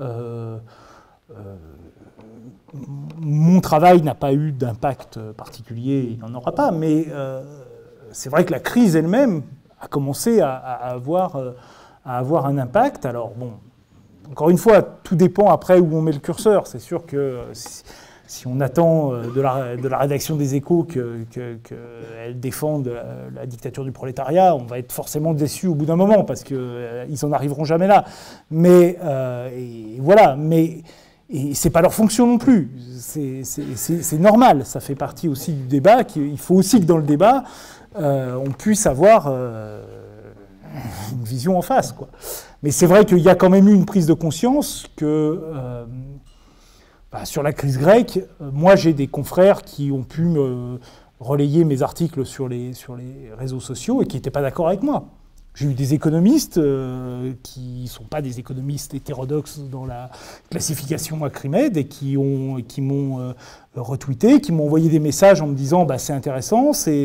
mon travail n'a pas eu d'impact particulier, il n'en aura pas, mais c'est vrai que la crise elle-même a commencé à avoir un impact. Alors bon, encore une fois, tout dépend après où on met le curseur. C'est sûr que si on attend de la rédaction des Échos qu'elle défende la dictature du prolétariat, on va être forcément déçu au bout d'un moment, parce qu'ils n'en arriveront jamais là. Mais voilà, mais c'est pas leur fonction non plus. C'est normal, ça fait partie aussi du débat. Il faut aussi que dans le débat, on puisse avoir une vision en face, quoi. Mais c'est vrai qu'il y a quand même eu une prise de conscience que sur la crise grecque, moi j'ai des confrères qui ont pu me relayer mes articles sur les réseaux sociaux et qui n'étaient pas d'accord avec moi. J'ai eu des économistes qui ne sont pas des économistes hétérodoxes dans la classification Acrimed et qui m'ont retweeté, qui m'ont envoyé des messages en me disant c'est intéressant, c'est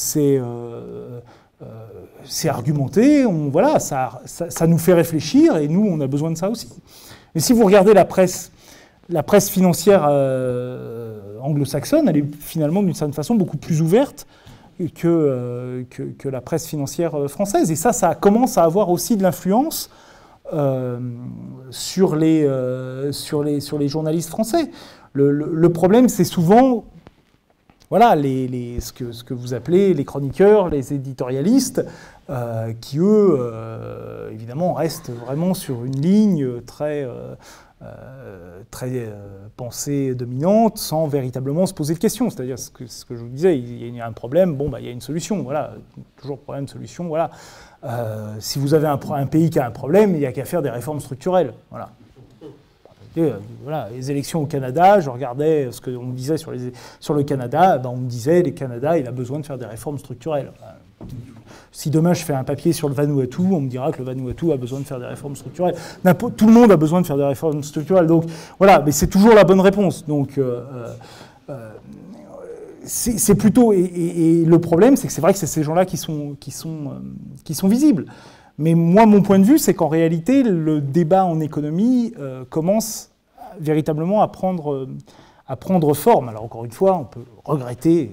argumenté, voilà, ça nous fait réfléchir et nous on a besoin de ça aussi. Mais si vous regardez la presse financière anglo-saxonne, elle est finalement d'une certaine façon beaucoup plus ouverte que la presse financière française. Et ça commence à avoir aussi de l'influence sur les journalistes français. Le problème, c'est souvent voilà, ce que vous appelez les chroniqueurs, les éditorialistes, qui, eux, évidemment, restent vraiment sur une ligne très pensée dominante, sans véritablement se poser de questions. C'est-à-dire ce que je vous disais, il y a un problème, il y a une solution. Voilà, toujours problème, solution. Voilà. Si vous avez un pays qui a un problème, il n'y a qu'à faire des réformes structurelles. Voilà. Voilà, les élections au Canada, je regardais ce qu'on disait sur le Canada, on me disait le Canada, il a besoin de faire des réformes structurelles. Si demain je fais un papier sur le Vanuatu, on me dira que le Vanuatu a besoin de faire des réformes structurelles. Tout le monde a besoin de faire des réformes structurelles. Donc voilà, mais c'est toujours la bonne réponse. Donc c'est plutôt... Et le problème, c'est que c'est vrai que c'est ces gens-là qui sont visibles. Mais moi, mon point de vue, c'est qu'en réalité, le débat en économie commence véritablement à prendre forme. Alors encore une fois, on peut regretter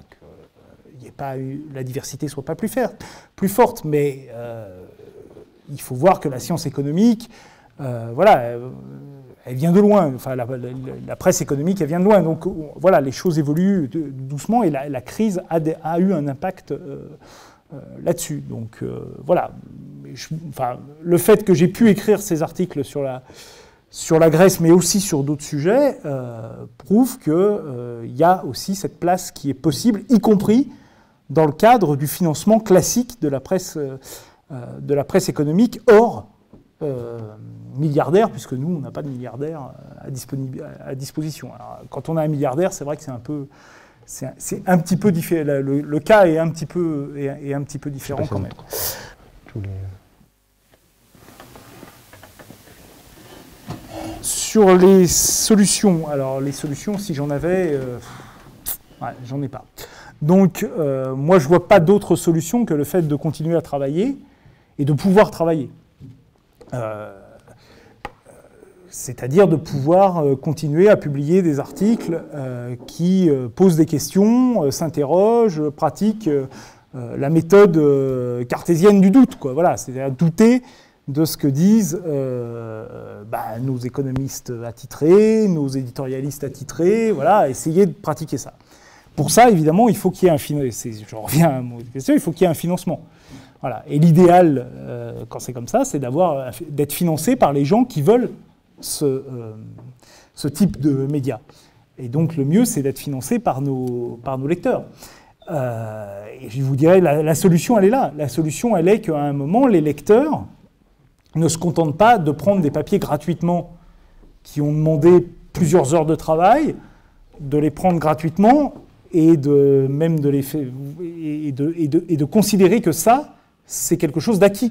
la diversité soit pas plus forte, mais il faut voir que la science économique, elle vient de loin. Enfin, la presse économique, elle vient de loin. Donc voilà, les choses évoluent doucement et la crise a eu un impact là-dessus. Donc voilà. Le fait que j'ai pu écrire ces articles sur la Grèce, mais aussi sur d'autres sujets, prouve qu'il y a aussi cette place qui est possible, y compris dans le cadre du financement classique de la presse économique, hors milliardaire, puisque nous, on n'a pas de milliardaire à disposition. Alors, quand on a un milliardaire, c'est vrai que c'est un petit peu différent. Le cas est un petit peu différent quand même. Sur les solutions, alors les solutions, si j'en avais, j'en ai pas. Donc, moi, je ne vois pas d'autre solution que le fait de continuer à travailler et de pouvoir travailler. C'est-à-dire de pouvoir continuer à publier des articles qui posent des questions, s'interrogent, pratiquent la méthode cartésienne du doute, quoi. Voilà, c'est-à-dire douter de ce que disent nos économistes attitrés, nos éditorialistes attitrés, voilà, essayer de pratiquer ça. Pour ça, évidemment, il faut qu'il y ait un financement. Je reviens à mon question, il faut qu'il y ait un financement. Voilà. Et l'idéal, quand c'est comme ça, c'est d'être financé par les gens qui veulent ce type de médias. Et donc, le mieux, c'est d'être financé par nos lecteurs. Et je vous dirais, la solution, elle est là. La solution, elle est qu'à un moment, les lecteurs ne se contentent pas de prendre des papiers gratuitement qui ont demandé plusieurs heures de travail, de les prendre gratuitement et de considérer que ça, c'est quelque chose d'acquis.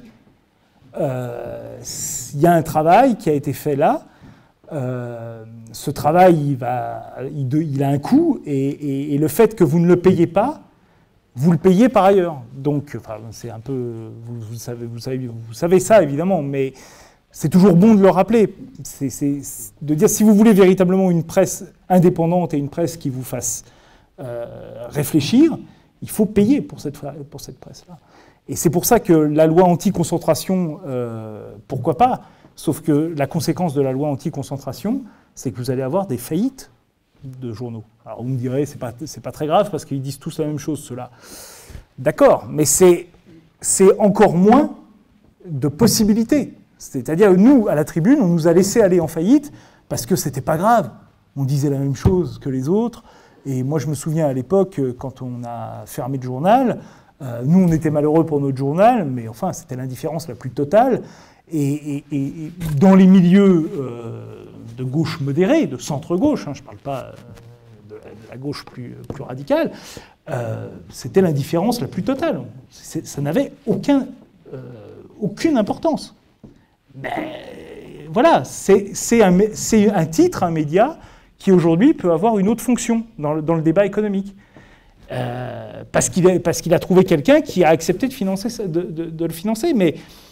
Il y a un travail qui a été fait là. Ce travail, il a un coût, et le fait que vous ne le payez pas, vous le payez par ailleurs. Donc, c'est un peu, vous savez ça évidemment, mais c'est toujours bon de le rappeler. C'est de dire, si vous voulez véritablement une presse indépendante et une presse qui vous fasse réfléchir, il faut payer pour cette presse-là. Et c'est pour ça que la loi anti-concentration, pourquoi pas, sauf que la conséquence de la loi anti-concentration, c'est que vous allez avoir des faillites de journaux. Alors vous me direz, c'est pas très grave parce qu'ils disent tous la même chose, ceux-là. D'accord, mais c'est encore moins de possibilités. C'est-à-dire, nous, à la Tribune, on nous a laissé aller en faillite parce que c'était pas grave. On disait la même chose que les autres. Et moi, je me souviens à l'époque, quand on a fermé le journal, nous, on était malheureux pour notre journal, mais enfin, c'était l'indifférence la plus totale. Et dans les milieux de gauche modérée, de centre-gauche, je ne parle pas de la gauche plus radicale, c'était l'indifférence la plus totale. Ça n'avait aucune importance. Mais voilà, c'est un titre, un média, qui aujourd'hui peut avoir une autre fonction dans le débat économique. Parce qu'il a trouvé quelqu'un qui a accepté de le financer. Mais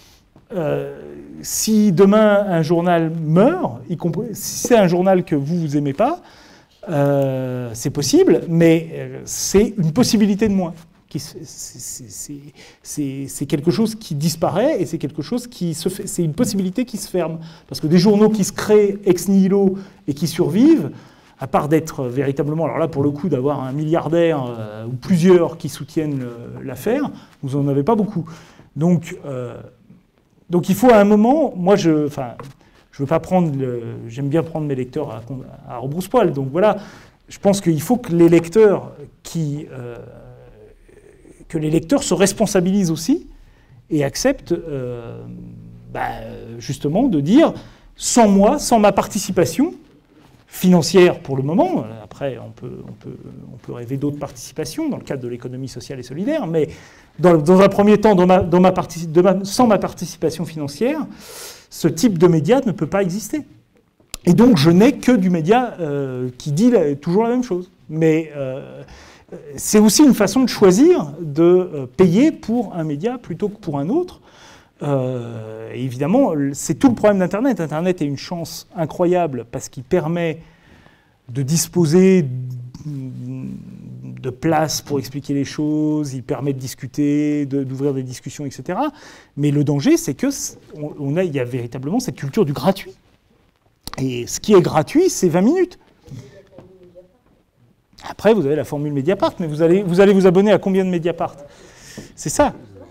si demain un journal meurt, si c'est un journal que vous n'aimez pas, c'est possible, mais c'est une possibilité de moins. C'est quelque chose qui disparaît et c'est quelque chose c'est une possibilité qui se ferme. Parce que des journaux qui se créent ex nihilo et qui survivent, à part d'être véritablement, alors là pour le coup d'avoir un milliardaire ou plusieurs qui soutiennent l'affaire, vous n'en avez pas beaucoup. Donc il faut à un moment, moi je veux pas prendre, j'aime bien prendre mes lecteurs à rebrousse-poil, donc voilà, je pense qu'il faut que les lecteurs se responsabilisent aussi et acceptent justement de dire, sans moi, sans ma participation, financière pour le moment. Après, on peut rêver d'autres participations dans le cadre de l'économie sociale et solidaire, mais dans un premier temps, sans ma participation financière, ce type de média ne peut pas exister. Et donc, je n'ai que du média qui dit toujours la même chose. Mais c'est aussi une façon de choisir de payer pour un média plutôt que pour un autre. Et évidemment, c'est tout le problème d'Internet. Internet est une chance incroyable parce qu'il permet de disposer de place pour expliquer les choses, il permet de discuter, d'ouvrir des discussions, etc. Mais le danger, c'est qu'il y a véritablement cette culture du gratuit. Et ce qui est gratuit, c'est 20 minutes. Après, vous avez la formule Mediapart, mais vous allez vous abonner à combien de Mediapart? C'est ça.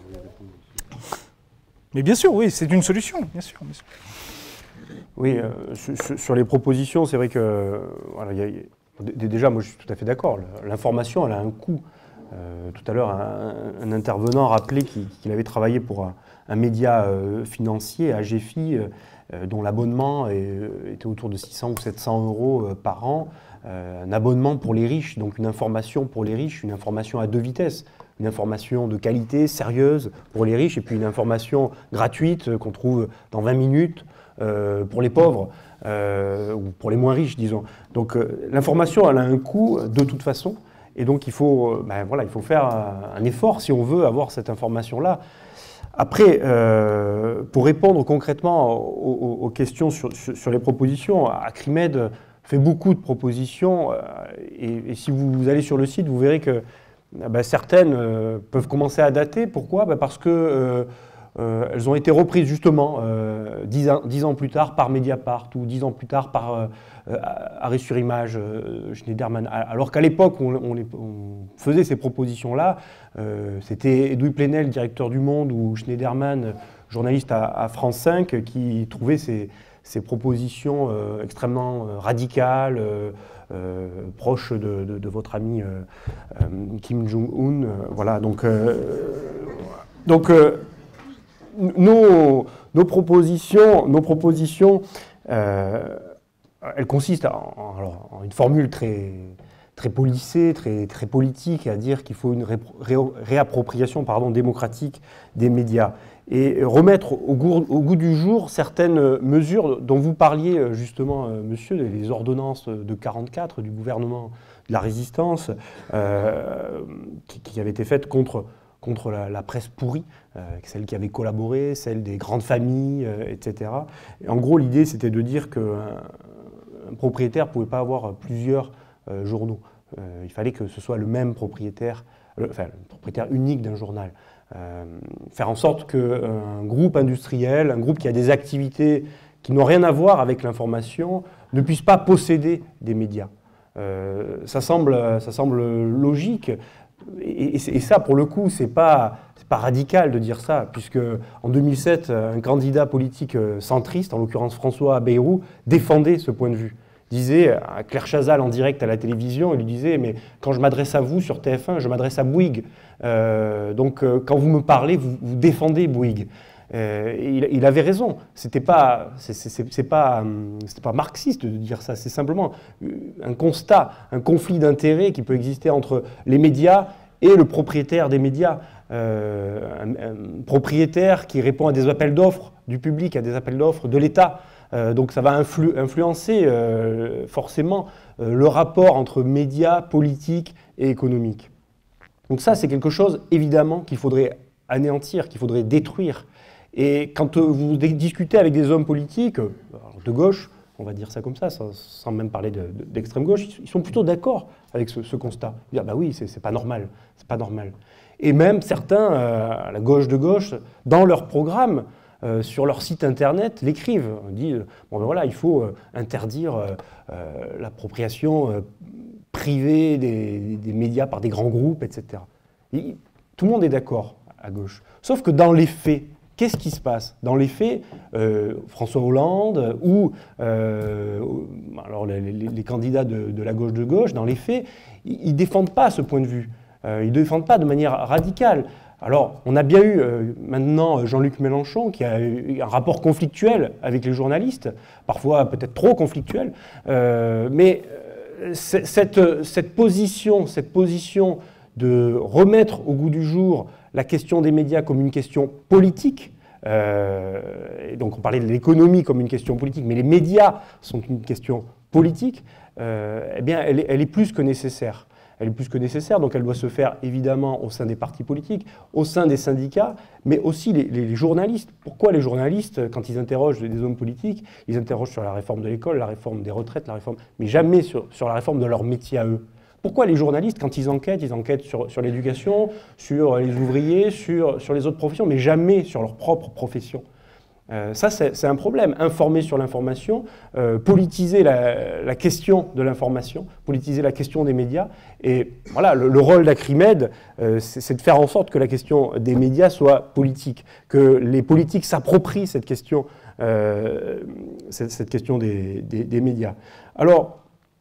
Mais bien sûr, oui, c'est une solution, bien sûr. Bien sûr. Oui, sur les propositions, c'est vrai que voilà, déjà, moi je suis tout à fait d'accord. L'information, elle a un coût. Tout à l'heure, un intervenant rappelait qu'il avait travaillé pour un média financier, AGFI, dont l'abonnement était autour de 600 ou 700 euros par an. Un abonnement pour les riches, donc une information pour les riches, une information à deux vitesses. Une information de qualité, sérieuse pour les riches, et puis une information gratuite qu'on trouve dans 20 minutes pour les pauvres, ou pour les moins riches, disons. Donc l'information, elle a un coût de toute façon, et donc il faut faire un effort si on veut avoir cette information-là. Après, pour répondre concrètement aux questions sur les propositions, Acrimed fait beaucoup de propositions, et si vous allez sur le site, vous verrez que certaines peuvent commencer à dater. Pourquoi? Parce que elles ont été reprises justement 10 ans plus tard par Mediapart ou 10 ans plus tard par Arrêt sur Image, Schneiderman. Alors qu'à l'époque où on faisait ces propositions-là, c'était Edoui Plenel, directeur du Monde, ou Schneiderman, journaliste à France 5, qui trouvait ces propositions extrêmement radicales, proches de votre ami Kim Jong-un. Voilà, donc nos propositions, elles consistent en une formule très policée, très politique, à dire qu'il faut une réappropriation démocratique des médias et remettre au goût du jour certaines mesures dont vous parliez justement, monsieur, les ordonnances de 1944 du gouvernement de la Résistance, qui avaient été faites contre la presse pourrie, celle qui avait collaboré, celle des grandes familles, etc. Et en gros, l'idée, c'était de dire qu'un propriétaire ne pouvait pas avoir plusieurs journaux. Il fallait que ce soit le même propriétaire, le propriétaire unique d'un journal. Faire en sorte qu'un groupe industriel, un groupe qui a des activités qui n'ont rien à voir avec l'information, ne puisse pas posséder des médias. Ça semble logique. Et ça, pour le coup, c'est pas radical de dire ça, puisque en 2007, un candidat politique centriste, en l'occurrence François Bayrou, défendait ce point de vue. Disait à Claire Chazal en direct à la télévision, il lui disait « mais quand je m'adresse à vous sur TF1, je m'adresse à Bouygues. Donc quand vous me parlez, vous défendez Bouygues. » Il avait raison. C'est pas marxiste de dire ça. C'est simplement un constat, un conflit d'intérêts qui peut exister entre les médias et le propriétaire des médias. Un propriétaire qui répond à des appels d'offres du public, à des appels d'offres de l'État. Donc ça va influencer forcément le rapport entre médias, politique et économique. Donc ça, c'est quelque chose, évidemment, qu'il faudrait anéantir, qu'il faudrait détruire. Et quand vous discutez avec des hommes politiques, de gauche, on va dire ça comme ça, sans même parler d'extrême gauche, ils sont plutôt d'accord avec ce constat. Ils disent, bah oui, c'est pas normal, c'est pas normal. Et même certains, à la gauche de gauche, dans leur programme, sur leur site internet, l'écrivent. On dit, bon ben voilà, il faut interdire l'appropriation privée des médias par des grands groupes, etc. Et tout le monde est d'accord à gauche. Sauf que dans les faits, qu'est-ce qui se passe? Dans les faits, François Hollande ou alors les candidats de la gauche de gauche, dans les faits, ils ne défendent pas ce point de vue. Ils ne défendent pas de manière radicale. Alors, on a bien eu maintenant Jean-Luc Mélenchon qui a eu un rapport conflictuel avec les journalistes, parfois peut-être trop conflictuel, mais cette position de remettre au goût du jour la question des médias comme une question politique, et donc on parlait de l'économie comme une question politique, mais les médias sont une question politique, eh bien elle est plus que nécessaire. Elle est plus que nécessaire, donc elle doit se faire évidemment au sein des partis politiques, au sein des syndicats, mais aussi les journalistes. Pourquoi les journalistes, quand ils interrogent des hommes politiques, ils interrogent sur la réforme de l'école, la réforme des retraites, mais jamais sur la réforme de leur métier à eux? Pourquoi les journalistes, quand ils enquêtent sur l'éducation, sur les ouvriers, sur les autres professions, mais jamais sur leur propre profession? Ça, c'est un problème. Informer sur l'information, politiser la question de l'information, politiser la question des médias. Et voilà, le rôle d'Acrimed, c'est de faire en sorte que la question des médias soit politique, que les politiques s'approprient cette question des médias. Alors,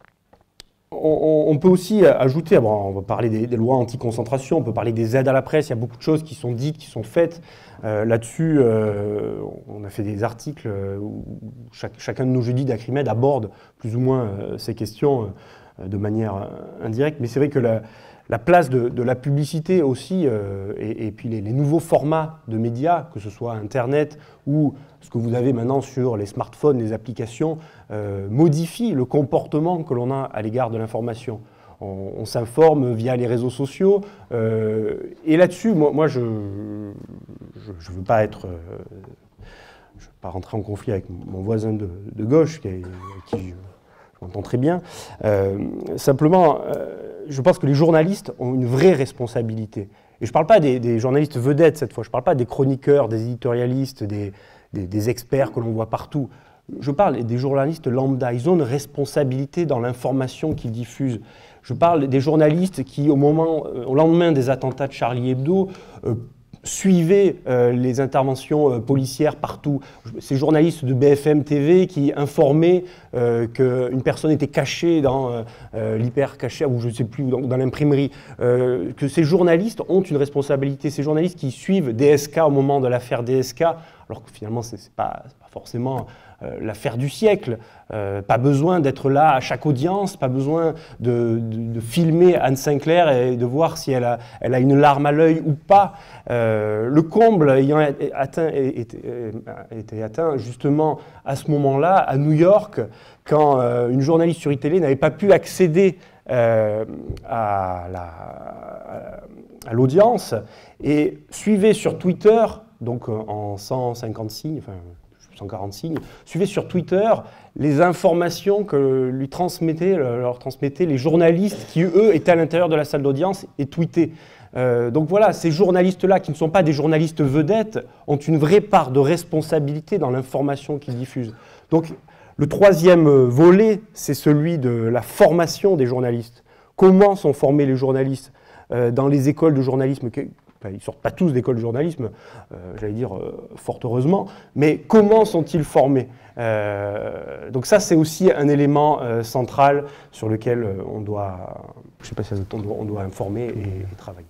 on peut aussi ajouter, bon, on va parler des lois anti-concentration, on peut parler des aides à la presse, il y a beaucoup de choses qui sont dites, qui sont faites. Là-dessus, on a fait des articles où chacun de nos jeudis d'Acrimed aborde plus ou moins ces questions de manière indirecte. Mais c'est vrai que la place de la publicité aussi, et puis les nouveaux formats de médias, que ce soit Internet ou ce que vous avez maintenant sur les smartphones, les applications, modifient le comportement que l'on a à l'égard de l'information. On s'informe via les réseaux sociaux, et là-dessus, moi je veux pas être... je veux pas rentrer en conflit avec mon voisin de gauche, qui je m'entends très bien. Simplement, je pense que les journalistes ont une vraie responsabilité. Et je ne parle pas des journalistes vedettes cette fois, je ne parle pas des chroniqueurs, des éditorialistes, des experts que l'on voit partout. Je parle des journalistes lambda. Ils ont une responsabilité dans l'information qu'ils diffusent. Je parle des journalistes qui, au lendemain des attentats de Charlie Hebdo, suivaient les interventions policières partout. Ces journalistes de BFM TV qui informaient qu'une personne était cachée dans l'hypercachère, ou je ne sais plus, dans l'imprimerie. Que ces journalistes ont une responsabilité. Ces journalistes qui suivent DSK au moment de l'affaire DSK, alors que finalement, ce n'est pas forcément l'affaire du siècle. Pas besoin d'être là à chaque audience, pas besoin de filmer Anne Sinclair et de voir si elle a une larme à l'œil ou pas. Le comble ayant été atteint justement à ce moment-là, à New York, quand une journaliste sur iTélé n'avait pas pu accéder à l'audience et suivait sur Twitter, donc en 150 signes, enfin 140 signes, suivait sur Twitter les informations que leur transmettaient les journalistes qui, eux, étaient à l'intérieur de la salle d'audience et tweetaient. Donc voilà, ces journalistes-là, qui ne sont pas des journalistes vedettes, ont une vraie part de responsabilité dans l'information qu'ils diffusent. Donc le troisième volet, c'est celui de la formation des journalistes. Comment sont formés les journalistes dans les écoles de journalisme? Ils ne sortent pas tous d'école de journalisme, j'allais dire fort heureusement, mais comment sont-ils formés? Donc ça, c'est aussi un élément central sur lequel on doit, je ne sais pas si on doit informer et travailler.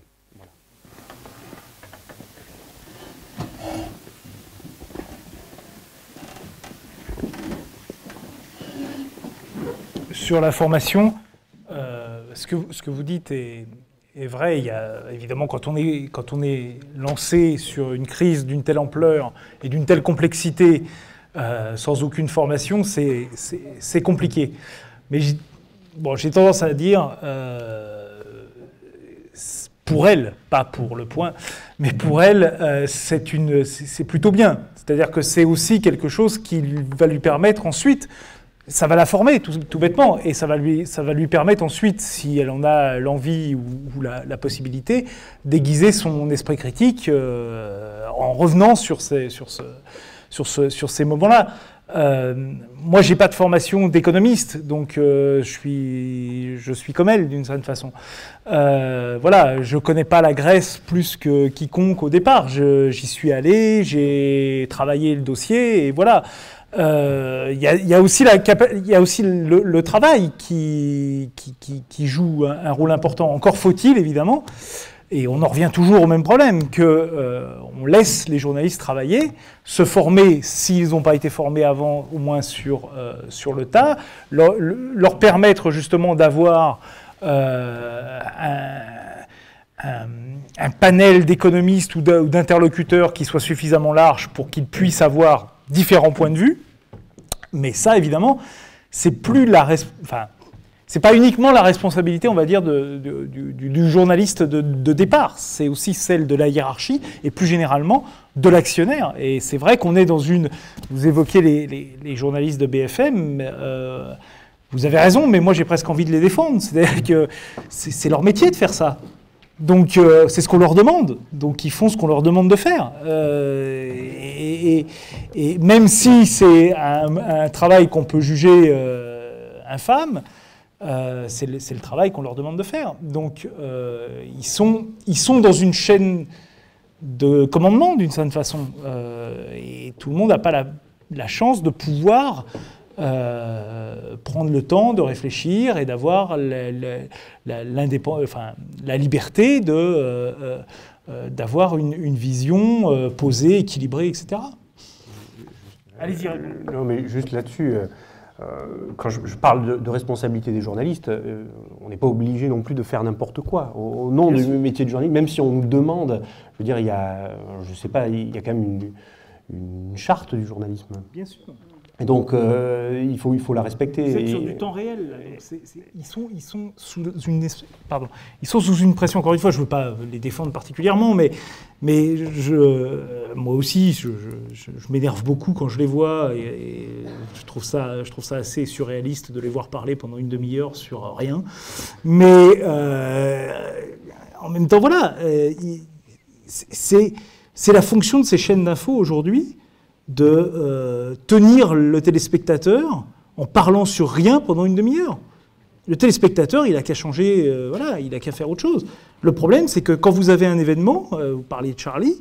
Sur la formation, ce que vous dites est vrai. Il y a, évidemment, quand on est lancé sur une crise d'une telle ampleur et d'une telle complexité, sans aucune formation, c'est compliqué. Mais j'ai tendance à dire, pour elle, pas pour Le Point, mais pour elle, c'est plutôt bien. C'est-à-dire que c'est aussi quelque chose qui va lui permettre ensuite... Ça va la former, tout bêtement, et ça va lui permettre ensuite, si elle en a l'envie ou la possibilité, d'aiguiser son esprit critique en revenant sur ces moments-là. Moi, j'ai pas de formation d'économiste, donc je suis comme elle, d'une certaine façon. Voilà, je connais pas la Grèce plus que quiconque au départ. J'y suis allé, j'ai travaillé le dossier, et voilà. Il y a aussi le travail qui joue un rôle important. Encore faut-il, évidemment, Et on en revient toujours au même problème, qu'on laisse les journalistes travailler, se former, s'ils n'ont pas été formés avant, au moins sur le tas, leur permettre justement d'avoir un panel d'économistes ou d'interlocuteurs qui soit suffisamment large pour qu'ils puissent avoir différents points de vue. Mais ça, évidemment, c'est plus c'est pas uniquement la responsabilité, on va dire, du journaliste de départ. C'est aussi celle de la hiérarchie et plus généralement de l'actionnaire. Et c'est vrai qu'on est dans une... Vous évoquez les journalistes de BFM, vous avez raison, mais moi j'ai presque envie de les défendre. C'est-à-dire que c'est leur métier de faire ça. Donc c'est ce qu'on leur demande. Donc ils font ce qu'on leur demande de faire. Et même si c'est un travail qu'on peut juger infâme, c'est le travail qu'on leur demande de faire. Donc ils sont dans une chaîne de commandement d'une certaine façon. Et tout le monde n'a pas la chance de pouvoir prendre le temps de réfléchir et d'avoir la liberté d'avoir une vision posée, équilibrée, etc. Allez-y. Non, mais juste là-dessus, quand je parle de responsabilité des journalistes, on n'est pas obligé non plus de faire n'importe quoi. Au nom du métier de journaliste, même si on nous demande, je veux dire, il y a quand même une charte du journalisme. Bien sûr. Et donc, il faut la respecter. Vous êtes sur du temps réel. Ils sont sous une pression. Encore une fois, je ne veux pas les défendre particulièrement, mais moi aussi, je m'énerve beaucoup quand je les vois, et je trouve ça assez surréaliste de les voir parler pendant une demi-heure sur rien. Mais en même temps, voilà, c'est la fonction de ces chaînes d'infos aujourd'hui de tenir le téléspectateur en parlant sur rien pendant une demi-heure. Le téléspectateur, il n'a qu'à changer, il n'a qu'à faire autre chose. Le problème, c'est que quand vous avez un événement, vous parliez de Charlie,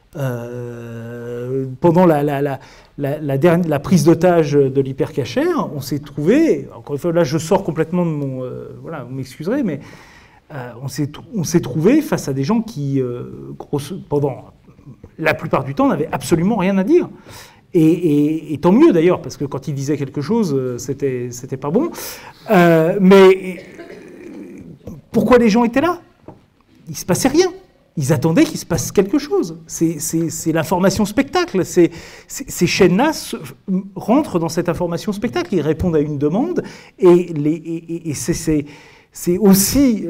pendant la prise d'otage de l'hypercachère, on s'est trouvé, encore une fois, là je sors complètement de mon... vous m'excuserez, mais on s'est trouvé face à des gens qui, pendant la plupart du temps, n'avaient absolument rien à dire. Et tant mieux d'ailleurs, parce que quand ils disaient quelque chose, c'était pas bon. Mais pourquoi les gens étaient là? Il ne se passait rien. Ils attendaient qu'il se passe quelque chose. C'est l'information spectacle. Ces chaînes-là rentrent dans cette information spectacle. Ils répondent à une demande et c'est aussi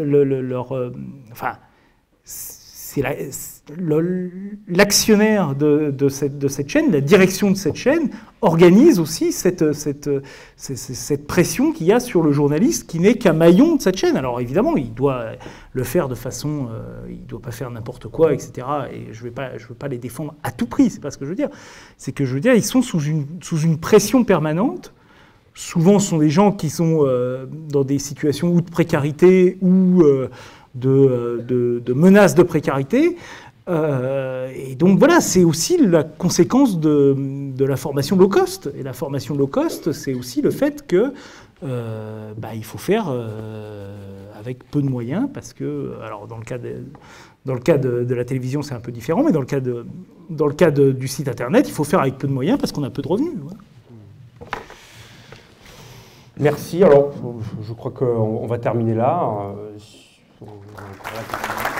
l'actionnaire de cette chaîne, la direction de cette chaîne, organise aussi cette pression qu'il y a sur le journaliste qui n'est qu'un maillon de cette chaîne. Alors évidemment, il doit le faire de façon... il ne doit pas faire n'importe quoi, etc. Et je veux pas les défendre à tout prix, c'est pas ce que je veux dire. C'est que je veux dire, ils sont sous une pression permanente. Souvent, ce sont des gens qui sont dans des situations ou de précarité ou de menaces de précarité. Et donc voilà, c'est aussi la conséquence de la formation low cost. Et la formation low cost, c'est aussi le fait que il faut faire avec peu de moyens, parce que, alors dans le cas de la télévision, c'est un peu différent, mais dans le cas du site internet, il faut faire avec peu de moyens parce qu'on a peu de revenus. Voilà. Merci. Alors, je crois qu'on va terminer là.